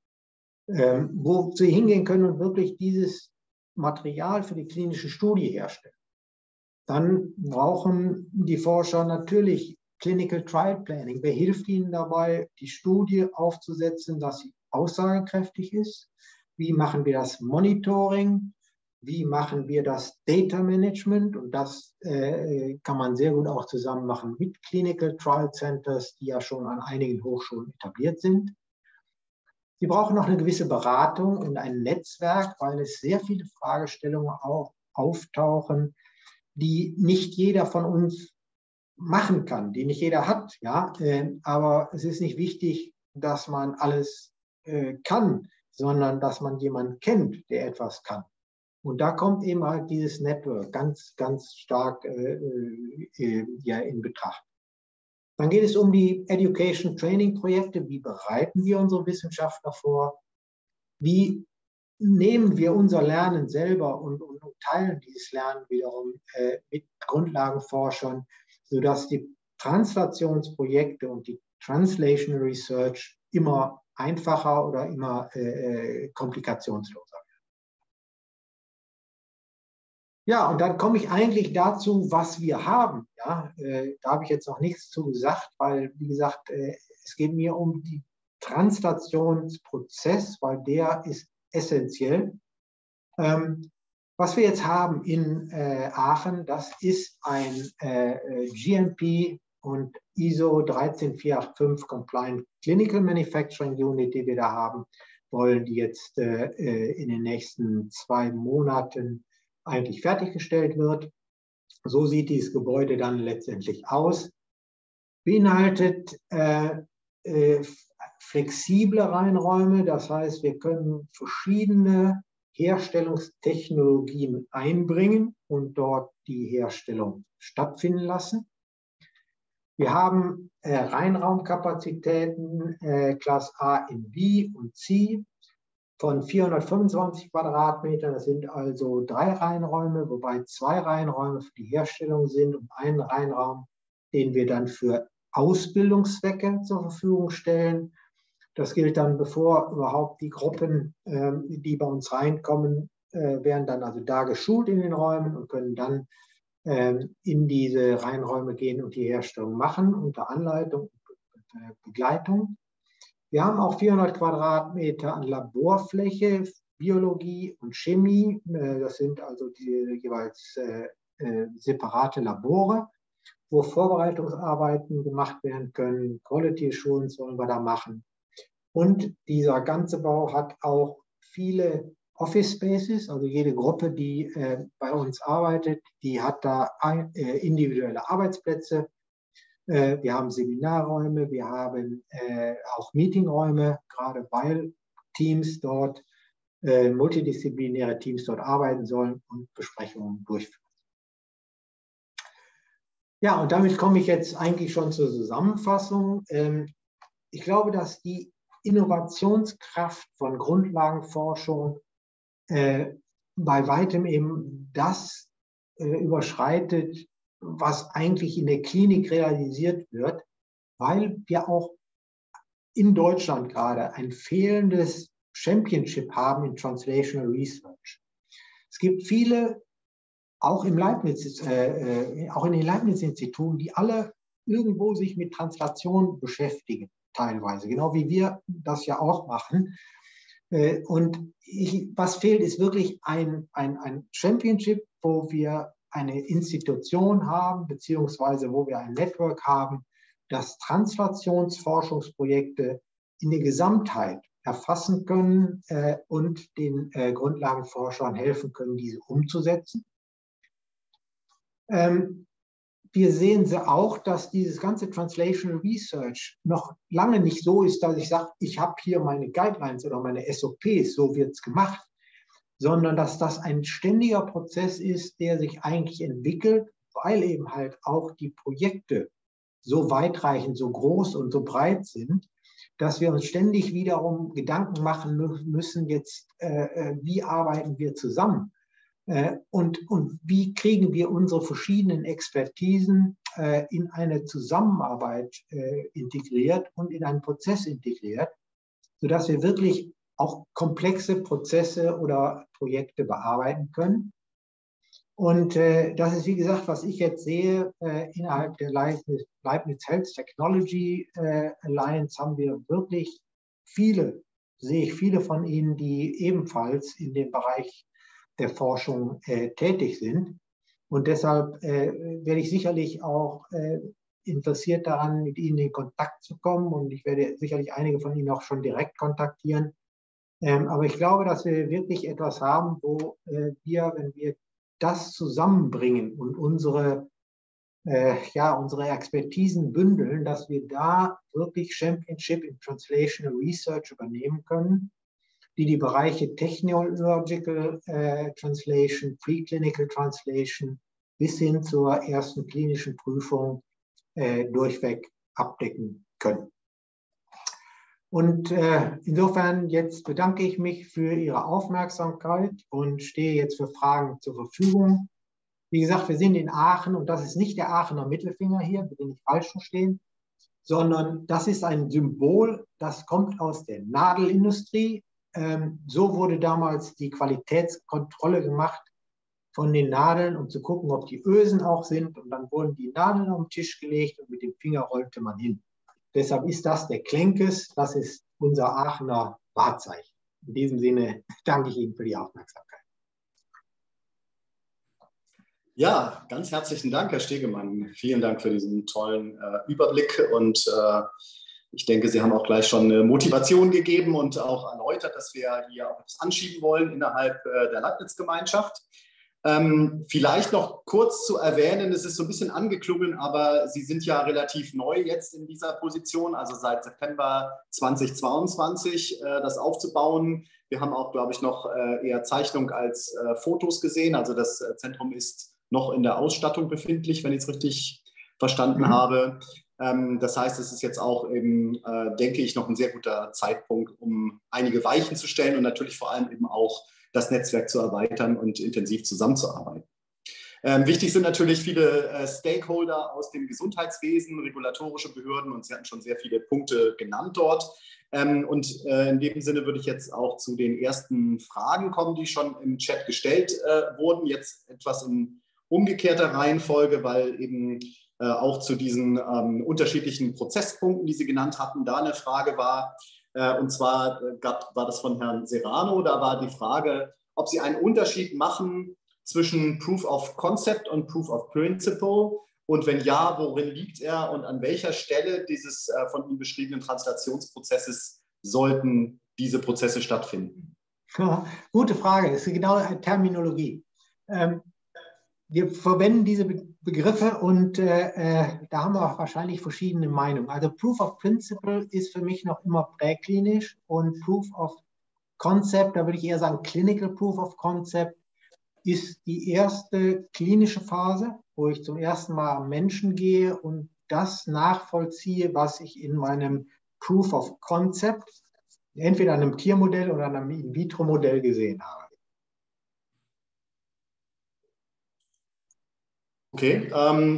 Wo Sie hingehen können und wirklich dieses Material für die klinische Studie herstellen. Dann brauchen die Forscher natürlich Clinical Trial Planning. Wer hilft ihnen dabei, die Studie aufzusetzen, dass sie aussagekräftig ist? Wie machen wir das Monitoring? Wie machen wir das Data Management? Und das kann man sehr gut auch zusammen machen mit Clinical Trial Centers, die ja schon an einigen Hochschulen etabliert sind. Sie brauchen noch eine gewisse Beratung und ein Netzwerk, weil es sehr viele Fragestellungen auch auftauchen, die nicht jeder von uns machen kann, die nicht jeder hat. Ja? Aber es ist nicht wichtig, dass man alles kann, sondern dass man jemanden kennt, der etwas kann. Und da kommt eben halt dieses Network ganz, ganz stark ja, in Betracht. Dann geht es um die Education-Training-Projekte. Wie bereiten wir unsere Wissenschaftler vor? Wie nehmen wir unser Lernen selber und teilen dieses Lernen wiederum mit Grundlagenforschern, sodass die Translationsprojekte und die Translational Research immer einfacher oder immer komplikationsloser werden. Ja, und dann komme ich eigentlich dazu, was wir haben. Ja, da habe ich jetzt noch nichts zu gesagt, weil, wie gesagt, es geht mir um den Translationsprozess, weil der ist essentiell. Was wir jetzt haben in Aachen, das ist ein GMP und ISO 13485 Compliant Clinical Manufacturing Unit, die wir da haben wollen, die jetzt in den nächsten 2 Monaten eigentlich fertiggestellt wird. So sieht dieses Gebäude dann letztendlich aus. Beinhaltet flexible Reinräume, das heißt, wir können verschiedene Herstellungstechnologien einbringen und dort die Herstellung stattfinden lassen. Wir haben Reinraumkapazitäten Class A in B und C von 425 Quadratmetern. Das sind also 3 Reinräume, wobei 2 Reinräume für die Herstellung sind und einen Reinraum, den wir dann für Ausbildungszwecke zur Verfügung stellen. Das gilt dann, bevor überhaupt die Gruppen, die bei uns reinkommen, werden dann also da geschult in den Räumen und können dann in diese Reinräume gehen und die Herstellung machen unter Anleitung und Begleitung. Wir haben auch 400 Quadratmeter an Laborfläche, Biologie und Chemie. Das sind also die jeweils separate Labore, wo Vorbereitungsarbeiten gemacht werden können. Quality Assurance wollen wir da machen. Und dieser ganze Bau hat auch viele Office Spaces, also jede Gruppe, die bei uns arbeitet, die hat da individuelle Arbeitsplätze. Wir haben Seminarräume, wir haben auch Meetingräume, gerade weil Teams dort, multidisziplinäre Teams dort arbeiten sollen und Besprechungen durchführen. Ja, und damit komme ich jetzt eigentlich schon zur Zusammenfassung. Ich glaube, dass die Innovationskraft von Grundlagenforschung bei weitem eben das überschreitet, was eigentlich in der Klinik realisiert wird, weil wir auch in Deutschland gerade ein fehlendes Championship haben in Translational Research. Es gibt viele, auch in den Leibniz-Instituten, die alle irgendwo sich mit Translation beschäftigen, teilweise, genau wie wir das ja auch machen. Und was fehlt, ist wirklich ein Championship, wo wir eine Institution haben, beziehungsweise wo wir ein Network haben, das Translationsforschungsprojekte in der Gesamtheit erfassen können und den Grundlagenforschern helfen können, diese umzusetzen. Wir sehen sie auch, dass dieses ganze Translational Research noch lange nicht so ist, dass ich sage, ich habe hier meine Guidelines oder meine SOPs, so wird es gemacht, sondern dass das ein ständiger Prozess ist, der sich eigentlich entwickelt, weil eben halt auch die Projekte so weitreichend, so groß und so breit sind, dass wir uns ständig wiederum Gedanken machen müssen, jetzt, wie arbeiten wir zusammen? Und wie kriegen wir unsere verschiedenen Expertisen in eine Zusammenarbeit integriert und in einen Prozess integriert, sodass wir wirklich auch komplexe Prozesse oder Projekte bearbeiten können. Und das ist, wie gesagt, was ich jetzt sehe, innerhalb der Leibniz Health Technology Alliance haben wir wirklich sehe ich viele von Ihnen, die ebenfalls in dem Bereich der Forschung tätig sind. Und deshalb werde ich sicherlich auch interessiert daran, mit Ihnen in Kontakt zu kommen. Und ich werde sicherlich einige von Ihnen auch schon direkt kontaktieren. Aber ich glaube, dass wir wirklich etwas haben, wo wir, wenn wir das zusammenbringen und unsere Expertisen bündeln, dass wir da wirklich Championship in Translational Research übernehmen können. die Bereiche Technological Translation, Preclinical Translation bis hin zur ersten klinischen Prüfung durchweg abdecken können. Und insofern jetzt bedanke ich mich für Ihre Aufmerksamkeit und stehe jetzt für Fragen zur Verfügung. Wie gesagt, wir sind in Aachen und das ist nicht der Aachener Mittelfinger hier, bitte nicht falsch verstehen, sondern das ist ein Symbol, das kommt aus der Nadelindustrie. So wurde damals die Qualitätskontrolle gemacht von den Nadeln, um zu gucken, ob die Ösen auch sind. Und dann wurden die Nadeln auf den Tisch gelegt und mit dem Finger rollte man hin. Deshalb ist das der Klenkes, das ist unser Aachener Wahrzeichen. In diesem Sinne danke ich Ihnen für die Aufmerksamkeit. Ja, ganz herzlichen Dank, Herr Stegemann. Vielen Dank für diesen tollen Überblick und ich denke, Sie haben auch gleich schon eine Motivation gegeben und auch erläutert, dass wir hier auch etwas anschieben wollen innerhalb der Leibniz-Gemeinschaft. Vielleicht noch kurz zu erwähnen, es ist so ein bisschen angeklungen, aber Sie sind ja relativ neu jetzt in dieser Position, also seit September 2022 das aufzubauen. Wir haben auch, glaube ich, noch eher Zeichnung als Fotos gesehen, also das Zentrum ist noch in der Ausstattung befindlich, wenn ich es richtig verstanden habe. Das heißt, es ist jetzt auch eben, denke ich, noch ein sehr guter Zeitpunkt, um einige Weichen zu stellen und natürlich vor allem eben auch das Netzwerk zu erweitern und intensiv zusammenzuarbeiten. Wichtig sind natürlich viele Stakeholder aus dem Gesundheitswesen, regulatorische Behörden und Sie hatten schon sehr viele Punkte genannt dort. Und in dem Sinne würde ich jetzt auch zu den ersten Fragen kommen, die schon im Chat gestellt wurden. Jetzt etwas in umgekehrter Reihenfolge, weil eben auch zu diesen unterschiedlichen Prozesspunkten, die Sie genannt hatten, da eine Frage war. Und zwar war das von Herrn Serrano, da war die Frage, ob Sie einen Unterschied machen zwischen Proof of Concept und Proof of Principle und wenn ja, worin liegt er und an welcher Stelle dieses von Ihnen beschriebenen Translationsprozesses sollten diese Prozesse stattfinden? Gute Frage, das ist genau Terminologie. Wir verwenden diese Begriffe und da haben wir auch wahrscheinlich verschiedene Meinungen. Also Proof of Principle ist für mich noch immer präklinisch und Proof of Concept, da würde ich eher sagen Clinical Proof of Concept, ist die erste klinische Phase, wo ich zum ersten Mal am Menschen gehe und das nachvollziehe, was ich in meinem Proof of Concept entweder an einem Tiermodell oder an einem In-vitro-Modell gesehen habe. Okay,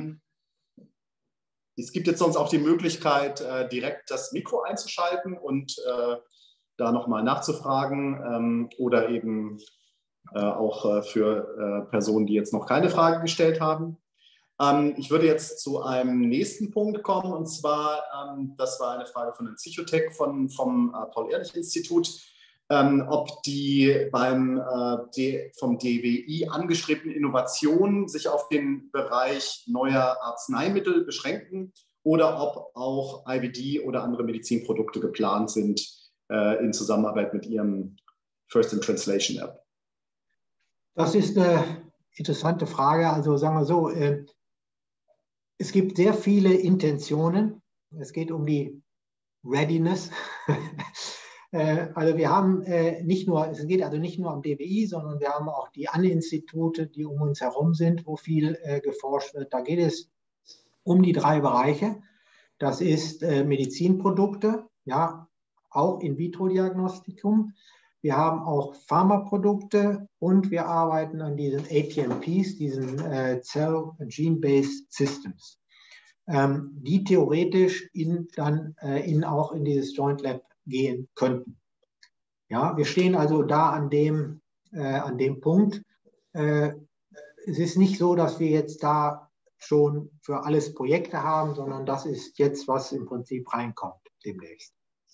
es gibt jetzt sonst auch die Möglichkeit, direkt das Mikro einzuschalten und da nochmal nachzufragen oder eben auch für Personen, die jetzt noch keine Frage gestellt haben. Ich würde jetzt zu einem nächsten Punkt kommen und zwar, das war eine Frage von der Psychotech vom Paul-Ehrlich-Institut, ob die vom DWI angestrebten Innovationen sich auf den Bereich neuer Arzneimittel beschränken oder ob auch IVD oder andere Medizinprodukte geplant sind in Zusammenarbeit mit Ihrem First in Translation App. Das ist eine interessante Frage. Also sagen wir so, es gibt sehr viele Intentionen. Es geht um die Readiness. Also wir haben es geht also nicht nur am DWI, sondern wir haben auch die anderen Institute, die um uns herum sind, wo viel geforscht wird. Da geht es um die 3 Bereiche. Das ist Medizinprodukte, ja, auch In-vitro-Diagnostikum. Wir haben auch Pharmaprodukte und wir arbeiten an diesen ATMPs, diesen Cell Gene-Based Systems, die theoretisch auch in dieses Joint Lab gehen könnten. Ja, wir stehen also da an dem Punkt. Es ist nicht so, dass wir jetzt da schon für alles Projekte haben, sondern das ist jetzt, was im Prinzip reinkommt demnächst.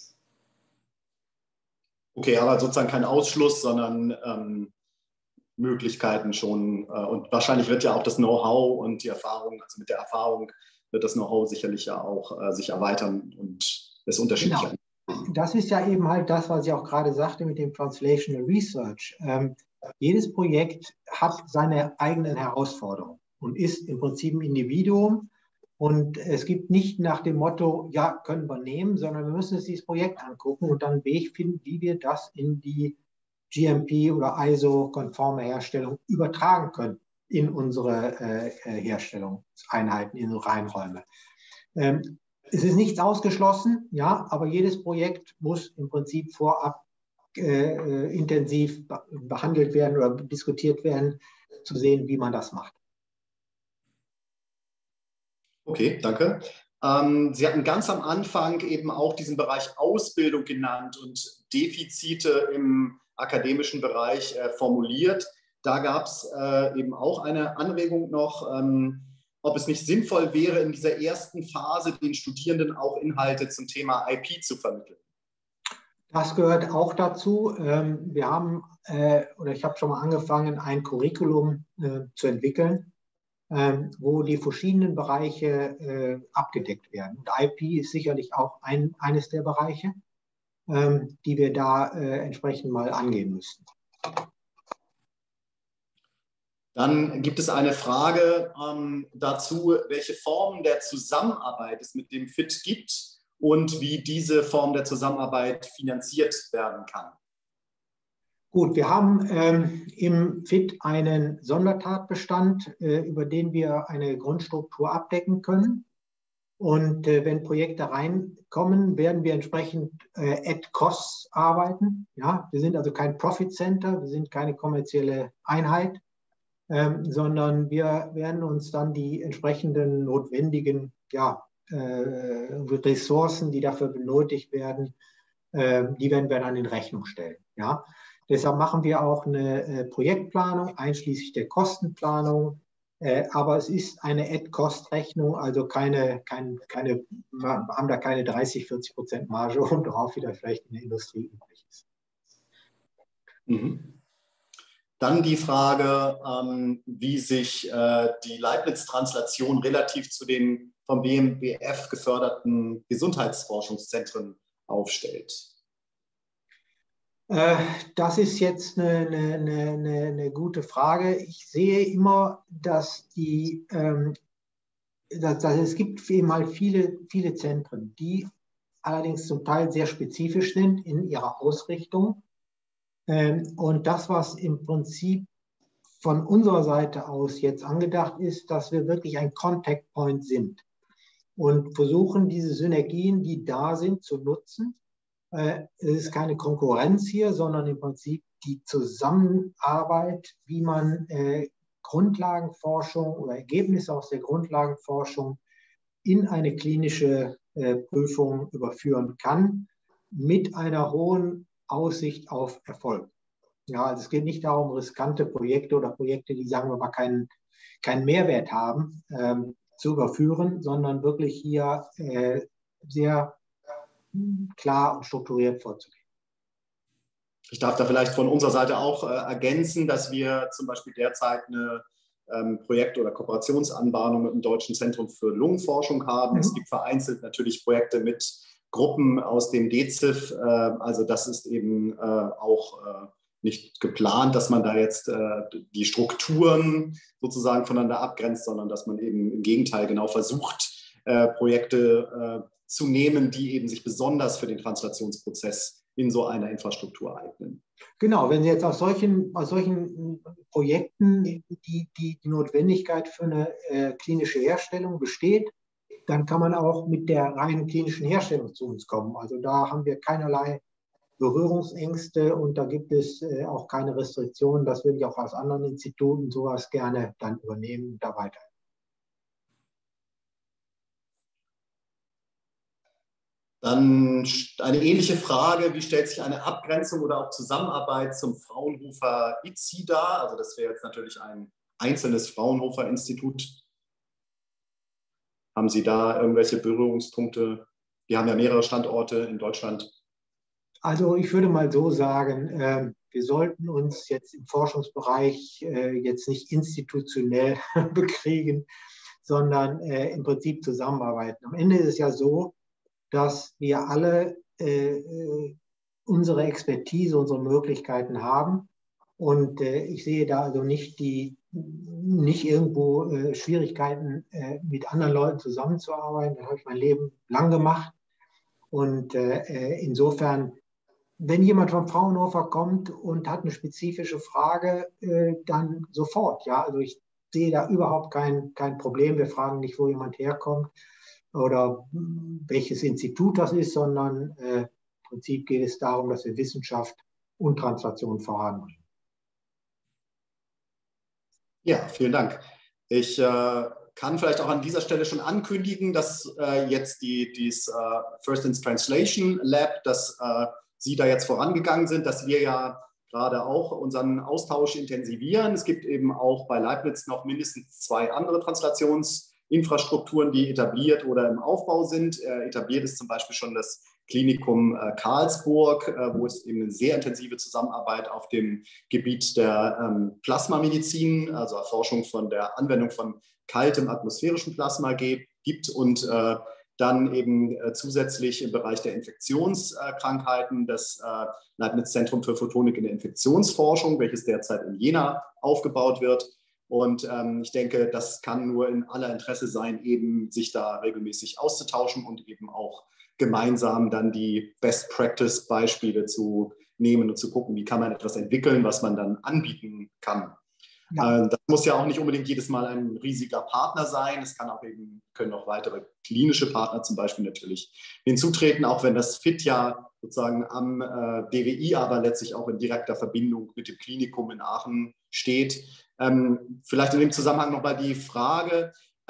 Okay, aber sozusagen kein Ausschluss, sondern Möglichkeiten schon. Und wahrscheinlich wird ja auch das Know-how und die Erfahrung, also mit der Erfahrung wird das Know-how sicherlich ja auch sich erweitern und es unterschiedlicher. Genau. Das ist ja eben halt das, was ich auch gerade sagte mit dem Translational Research. Jedes Projekt hat seine eigenen Herausforderungen und ist im Prinzip ein Individuum. Und es gibt nicht nach dem Motto, ja, können wir nehmen, sondern wir müssen uns dieses Projekt angucken und dann einen Weg finden, wie wir das in die GMP- oder ISO-konforme Herstellung übertragen können in unsere Herstellungseinheiten, in unsere Reinräume. Es ist nichts ausgeschlossen, ja, aber jedes Projekt muss im Prinzip vorab intensiv behandelt werden oder diskutiert werden, zu sehen, wie man das macht. Okay, danke. Sie hatten ganz am Anfang eben auch diesen Bereich Ausbildung genannt und Defizite im akademischen Bereich formuliert. Da gab es eben auch eine Anregung noch, ob es nicht sinnvoll wäre, in dieser ersten Phase den Studierenden auch Inhalte zum Thema IP zu vermitteln. Das gehört auch dazu. Wir haben, oder ich habe schon mal angefangen, ein Curriculum zu entwickeln, wo die verschiedenen Bereiche abgedeckt werden. Und IP ist sicherlich auch eines der Bereiche, die wir da entsprechend mal angehen müssten. Dann gibt es eine Frage dazu, welche Formen der Zusammenarbeit es mit dem FIT gibt und wie diese Form der Zusammenarbeit finanziert werden kann. Gut, wir haben im FIT einen Sondertatbestand, über den wir eine Grundstruktur abdecken können. Und wenn Projekte reinkommen, werden wir entsprechend at costs arbeiten. Ja, wir sind also kein Profit Center, wir sind keine kommerzielle Einheit, sondern wir werden uns dann die entsprechenden notwendigen Ressourcen, die dafür benötigt werden, die werden wir dann in Rechnung stellen. Ja? Deshalb machen wir auch eine Projektplanung, einschließlich der Kostenplanung. Aber es ist eine Ad-Cost-Rechnung, also wir haben da keine 30-40% Marge obendrauf, wie das vielleicht in der Industrie üblich ist. Mhm. Dann die Frage, wie sich die Leibniz-Translation relativ zu den vom BMBF geförderten Gesundheitsforschungszentren aufstellt. Das ist jetzt eine gute Frage. Ich sehe immer, dass es gibt eben halt viele Zentren, die allerdings zum Teil sehr spezifisch sind in ihrer Ausrichtung. Und das, was im Prinzip von unserer Seite aus jetzt angedacht ist, dass wir wirklich ein Contact Point sind und versuchen, diese Synergien, die da sind, zu nutzen. Es ist keine Konkurrenz hier, sondern im Prinzip die Zusammenarbeit, wie man Grundlagenforschung oder Ergebnisse aus der Grundlagenforschung in eine klinische Prüfung überführen kann, mit einer hohen Aussicht auf Erfolg. Ja, also es geht nicht darum, riskante Projekte oder Projekte, die, sagen wir mal, keinen Mehrwert haben, zu überführen, sondern wirklich hier sehr klar und strukturiert vorzugehen. Ich darf da vielleicht von unserer Seite auch ergänzen, dass wir zum Beispiel derzeit eine Projekt- oder Kooperationsanbahnung mit dem Deutschen Zentrum für Lungenforschung haben. Es gibt vereinzelt natürlich Projekte mit Gruppen aus dem DZIF. Also das ist eben auch nicht geplant, dass man da jetzt die Strukturen sozusagen voneinander abgrenzt, sondern dass man eben im Gegenteil genau versucht, Projekte zu nehmen, die eben sich besonders für den Translationsprozess in so einer Infrastruktur eignen. Genau, wenn jetzt aus solchen Projekten die Notwendigkeit für eine klinische Herstellung besteht, dann kann man auch mit der reinen klinischen Herstellung zu uns kommen. Also da haben wir keinerlei Berührungsängste und da gibt es auch keine Restriktionen. Das würde ich auch aus anderen Instituten sowas gerne dann übernehmen und da weiter. Dann eine ähnliche Frage, wie stellt sich eine Abgrenzung oder auch Zusammenarbeit zum Fraunhofer ITSI dar? Also das wäre jetzt natürlich ein einzelnes Fraunhofer-Institut. Haben Sie da irgendwelche Berührungspunkte? Wir haben ja mehrere Standorte in Deutschland. Also ich würde mal so sagen, wir sollten uns jetzt im Forschungsbereich jetzt nicht institutionell bekriegen, sondern im Prinzip zusammenarbeiten. Am Ende ist es ja so, dass wir alle unsere Expertise, unsere Möglichkeiten haben Und ich sehe da also nicht irgendwo Schwierigkeiten, mit anderen Leuten zusammenzuarbeiten. Das habe ich mein Leben lang gemacht. Und insofern, wenn jemand von Fraunhofer kommt und hat eine spezifische Frage, dann sofort. Ja, also ich sehe da überhaupt kein Problem. Wir fragen nicht, wo jemand herkommt oder welches Institut das ist, sondern im Prinzip geht es darum, dass wir Wissenschaft und Translation voranbringen. Ja, vielen Dank. Ich kann vielleicht auch an dieser Stelle schon ankündigen, dass jetzt dieses First in Translation Lab, dass Sie da jetzt vorangegangen sind, dass wir ja gerade auch unseren Austausch intensivieren. Es gibt eben auch bei Leibniz noch mindestens 2 andere Translationsinfrastrukturen, die etabliert oder im Aufbau sind. Etabliert ist zum Beispiel schon das Klinikum Karlsburg, wo es eben eine sehr intensive Zusammenarbeit auf dem Gebiet der Plasmamedizin, also Erforschung von der Anwendung von kaltem atmosphärischen Plasma gibt und dann eben zusätzlich im Bereich der Infektionskrankheiten das Leibniz Zentrum für Photonik in der Infektionsforschung, welches derzeit in Jena aufgebaut wird. Und ich denke, das kann nur in aller Interesse sein, eben sich da regelmäßig auszutauschen und eben auch gemeinsam dann die Best-Practice-Beispiele zu nehmen und zu gucken, wie kann man etwas entwickeln, was man dann anbieten kann. Ja. Das muss ja auch nicht unbedingt jedes Mal ein riesiger Partner sein. Es kann auch eben, können auch weitere klinische Partner zum Beispiel natürlich hinzutreten, auch wenn das FIT ja sozusagen am DWI, aber letztlich auch in direkter Verbindung mit dem Klinikum in Aachen steht. Vielleicht in dem Zusammenhang nochmal die Frage,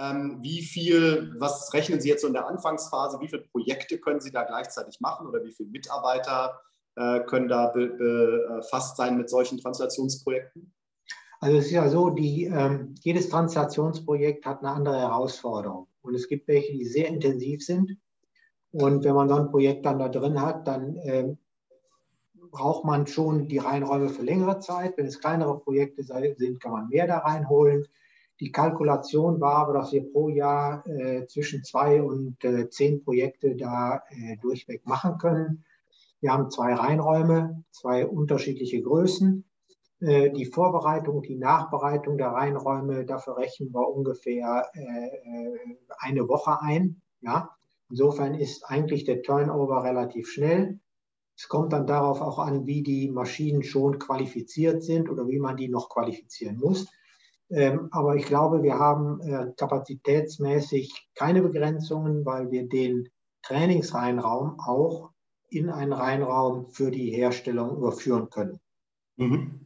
was rechnen Sie jetzt so in der Anfangsphase, wie viele Projekte können Sie da gleichzeitig machen oder wie viele Mitarbeiter können da befasst sein mit solchen Translationsprojekten? Also es ist ja so, jedes Translationsprojekt hat eine andere Herausforderung. Und es gibt welche, die sehr intensiv sind. Und wenn man so ein Projekt dann da drin hat, dann braucht man schon die Reinräume für längere Zeit. Wenn es kleinere Projekte sind, kann man mehr da reinholen. Die Kalkulation war aber, dass wir pro Jahr zwischen 2 und 10 Projekte da durchweg machen können. Wir haben 2 Reinräume, 2 unterschiedliche Größen. Die Vorbereitung, die Nachbereitung der Reinräume, dafür rechnen wir ungefähr eine Woche ein. Ja? Insofern ist eigentlich der Turnover relativ schnell. Es kommt dann darauf auch an, wie die Maschinen schon qualifiziert sind oder wie man die noch qualifizieren muss. Aber ich glaube, wir haben kapazitätsmäßig keine Begrenzungen, weil wir den Trainingsreinraum auch in einen Reinraum für die Herstellung überführen können. Mhm.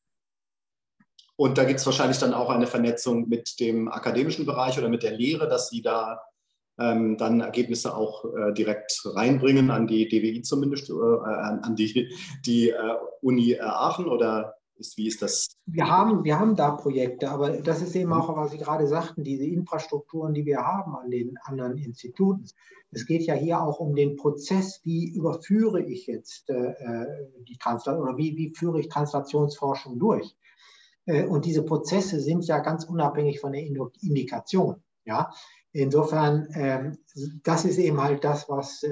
Und da gibt es wahrscheinlich dann auch eine Vernetzung mit dem akademischen Bereich oder mit der Lehre, dass Sie da dann Ergebnisse auch direkt reinbringen an die DWI zumindest, an die Uni Aachen oder wie ist das? Wir haben da Projekte, aber das ist eben auch, was Sie gerade sagten, diese Infrastrukturen, die wir haben an den anderen Instituten. Es geht ja hier auch um den Prozess, wie überführe ich jetzt die Translation oder wie führe ich Translationsforschung durch? Und diese Prozesse sind ja ganz unabhängig von der Indikation. Ja? Insofern, das ist eben halt das, was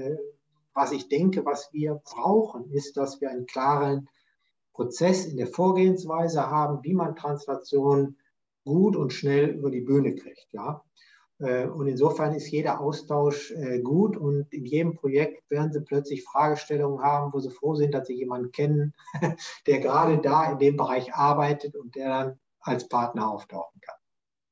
ich denke, was wir brauchen, ist, dass wir einen klaren Prozess in der Vorgehensweise haben, wie man Translation gut und schnell über die Bühne kriegt. Ja? Und insofern ist jeder Austausch gut und in jedem Projekt werden Sie plötzlich Fragestellungen haben, wo Sie froh sind, dass Sie jemanden kennen, der gerade da in dem Bereich arbeitet und der dann als Partner auftauchen kann.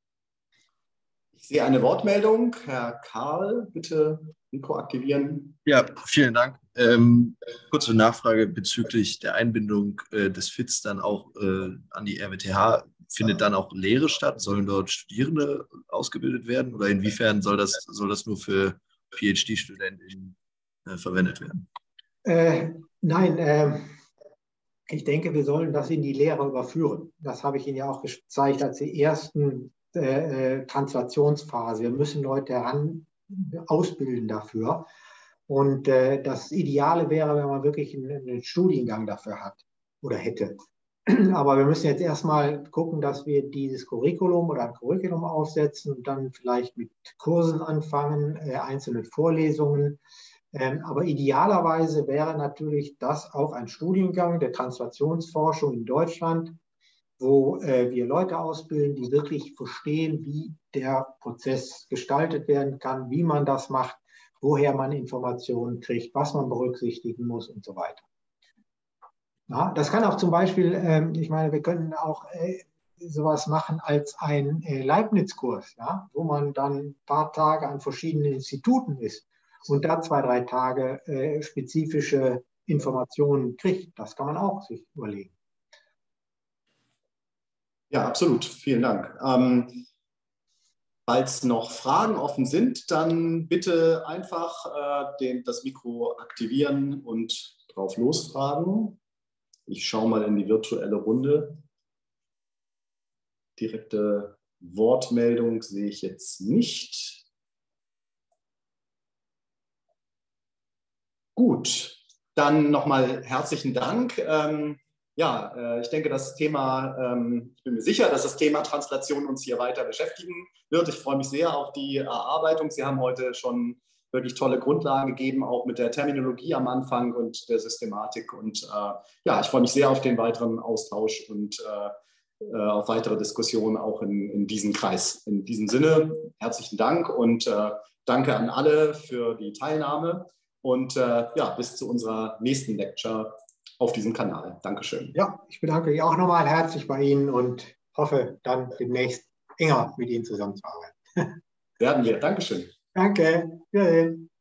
Ich sehe eine Wortmeldung. Herr Karl, bitte Mikro aktivieren. Ja, vielen Dank. Kurze Nachfrage bezüglich der Einbindung des FITs dann auch an die RWTH. Findet dann auch Lehre statt? Sollen dort Studierende ausgebildet werden? Oder inwiefern soll das nur für PhD-Studenten verwendet werden? Nein, ich denke, wir sollen das in die Lehre überführen. Das habe ich Ihnen ja auch gezeigt als die ersten Translationsphase. Wir müssen Leute ausbilden dafür. Und das Ideale wäre, wenn man wirklich einen Studiengang dafür hat oder hätte. Aber wir müssen jetzt erstmal gucken, dass wir dieses Curriculum oder ein Curriculum aufsetzen und dann vielleicht mit Kursen anfangen, einzelnen Vorlesungen. Aber idealerweise wäre natürlich das auch ein Studiengang der Translationsforschung in Deutschland, wo wir Leute ausbilden, die wirklich verstehen, wie der Prozess gestaltet werden kann, wie man das macht, woher man Informationen kriegt, was man berücksichtigen muss und so weiter. Ja, das kann auch zum Beispiel, ich meine, wir können auch sowas machen als ein Leibniz-Kurs, ja, wo man dann ein paar Tage an verschiedenen Instituten ist und da 2, 3 Tage spezifische Informationen kriegt. Das kann man auch sich überlegen. Ja, absolut. Vielen Dank. Falls noch Fragen offen sind, dann bitte einfach das Mikro aktivieren und drauf losfragen. Ich schaue mal in die virtuelle Runde. Direkte Wortmeldung sehe ich jetzt nicht. Gut, dann nochmal herzlichen Dank. Ich denke, das Thema, ich bin mir sicher, dass das Thema Translation uns hier weiter beschäftigen wird. Ich freue mich sehr auf die Erarbeitung. Sie haben heute schon wirklich tolle Grundlagen gegeben, auch mit der Terminologie am Anfang und der Systematik. Und ich freue mich sehr auf den weiteren Austausch und auf weitere Diskussionen auch in diesem Kreis. In diesem Sinne, herzlichen Dank und danke an alle für die Teilnahme. Und bis zu unserer nächsten Lecture auf diesem Kanal. Dankeschön. Ja, ich bedanke mich auch nochmal herzlich bei Ihnen und hoffe, dann demnächst enger mit Ihnen zusammenzuarbeiten. Werden wir. Dankeschön. Danke. Wiedersehen.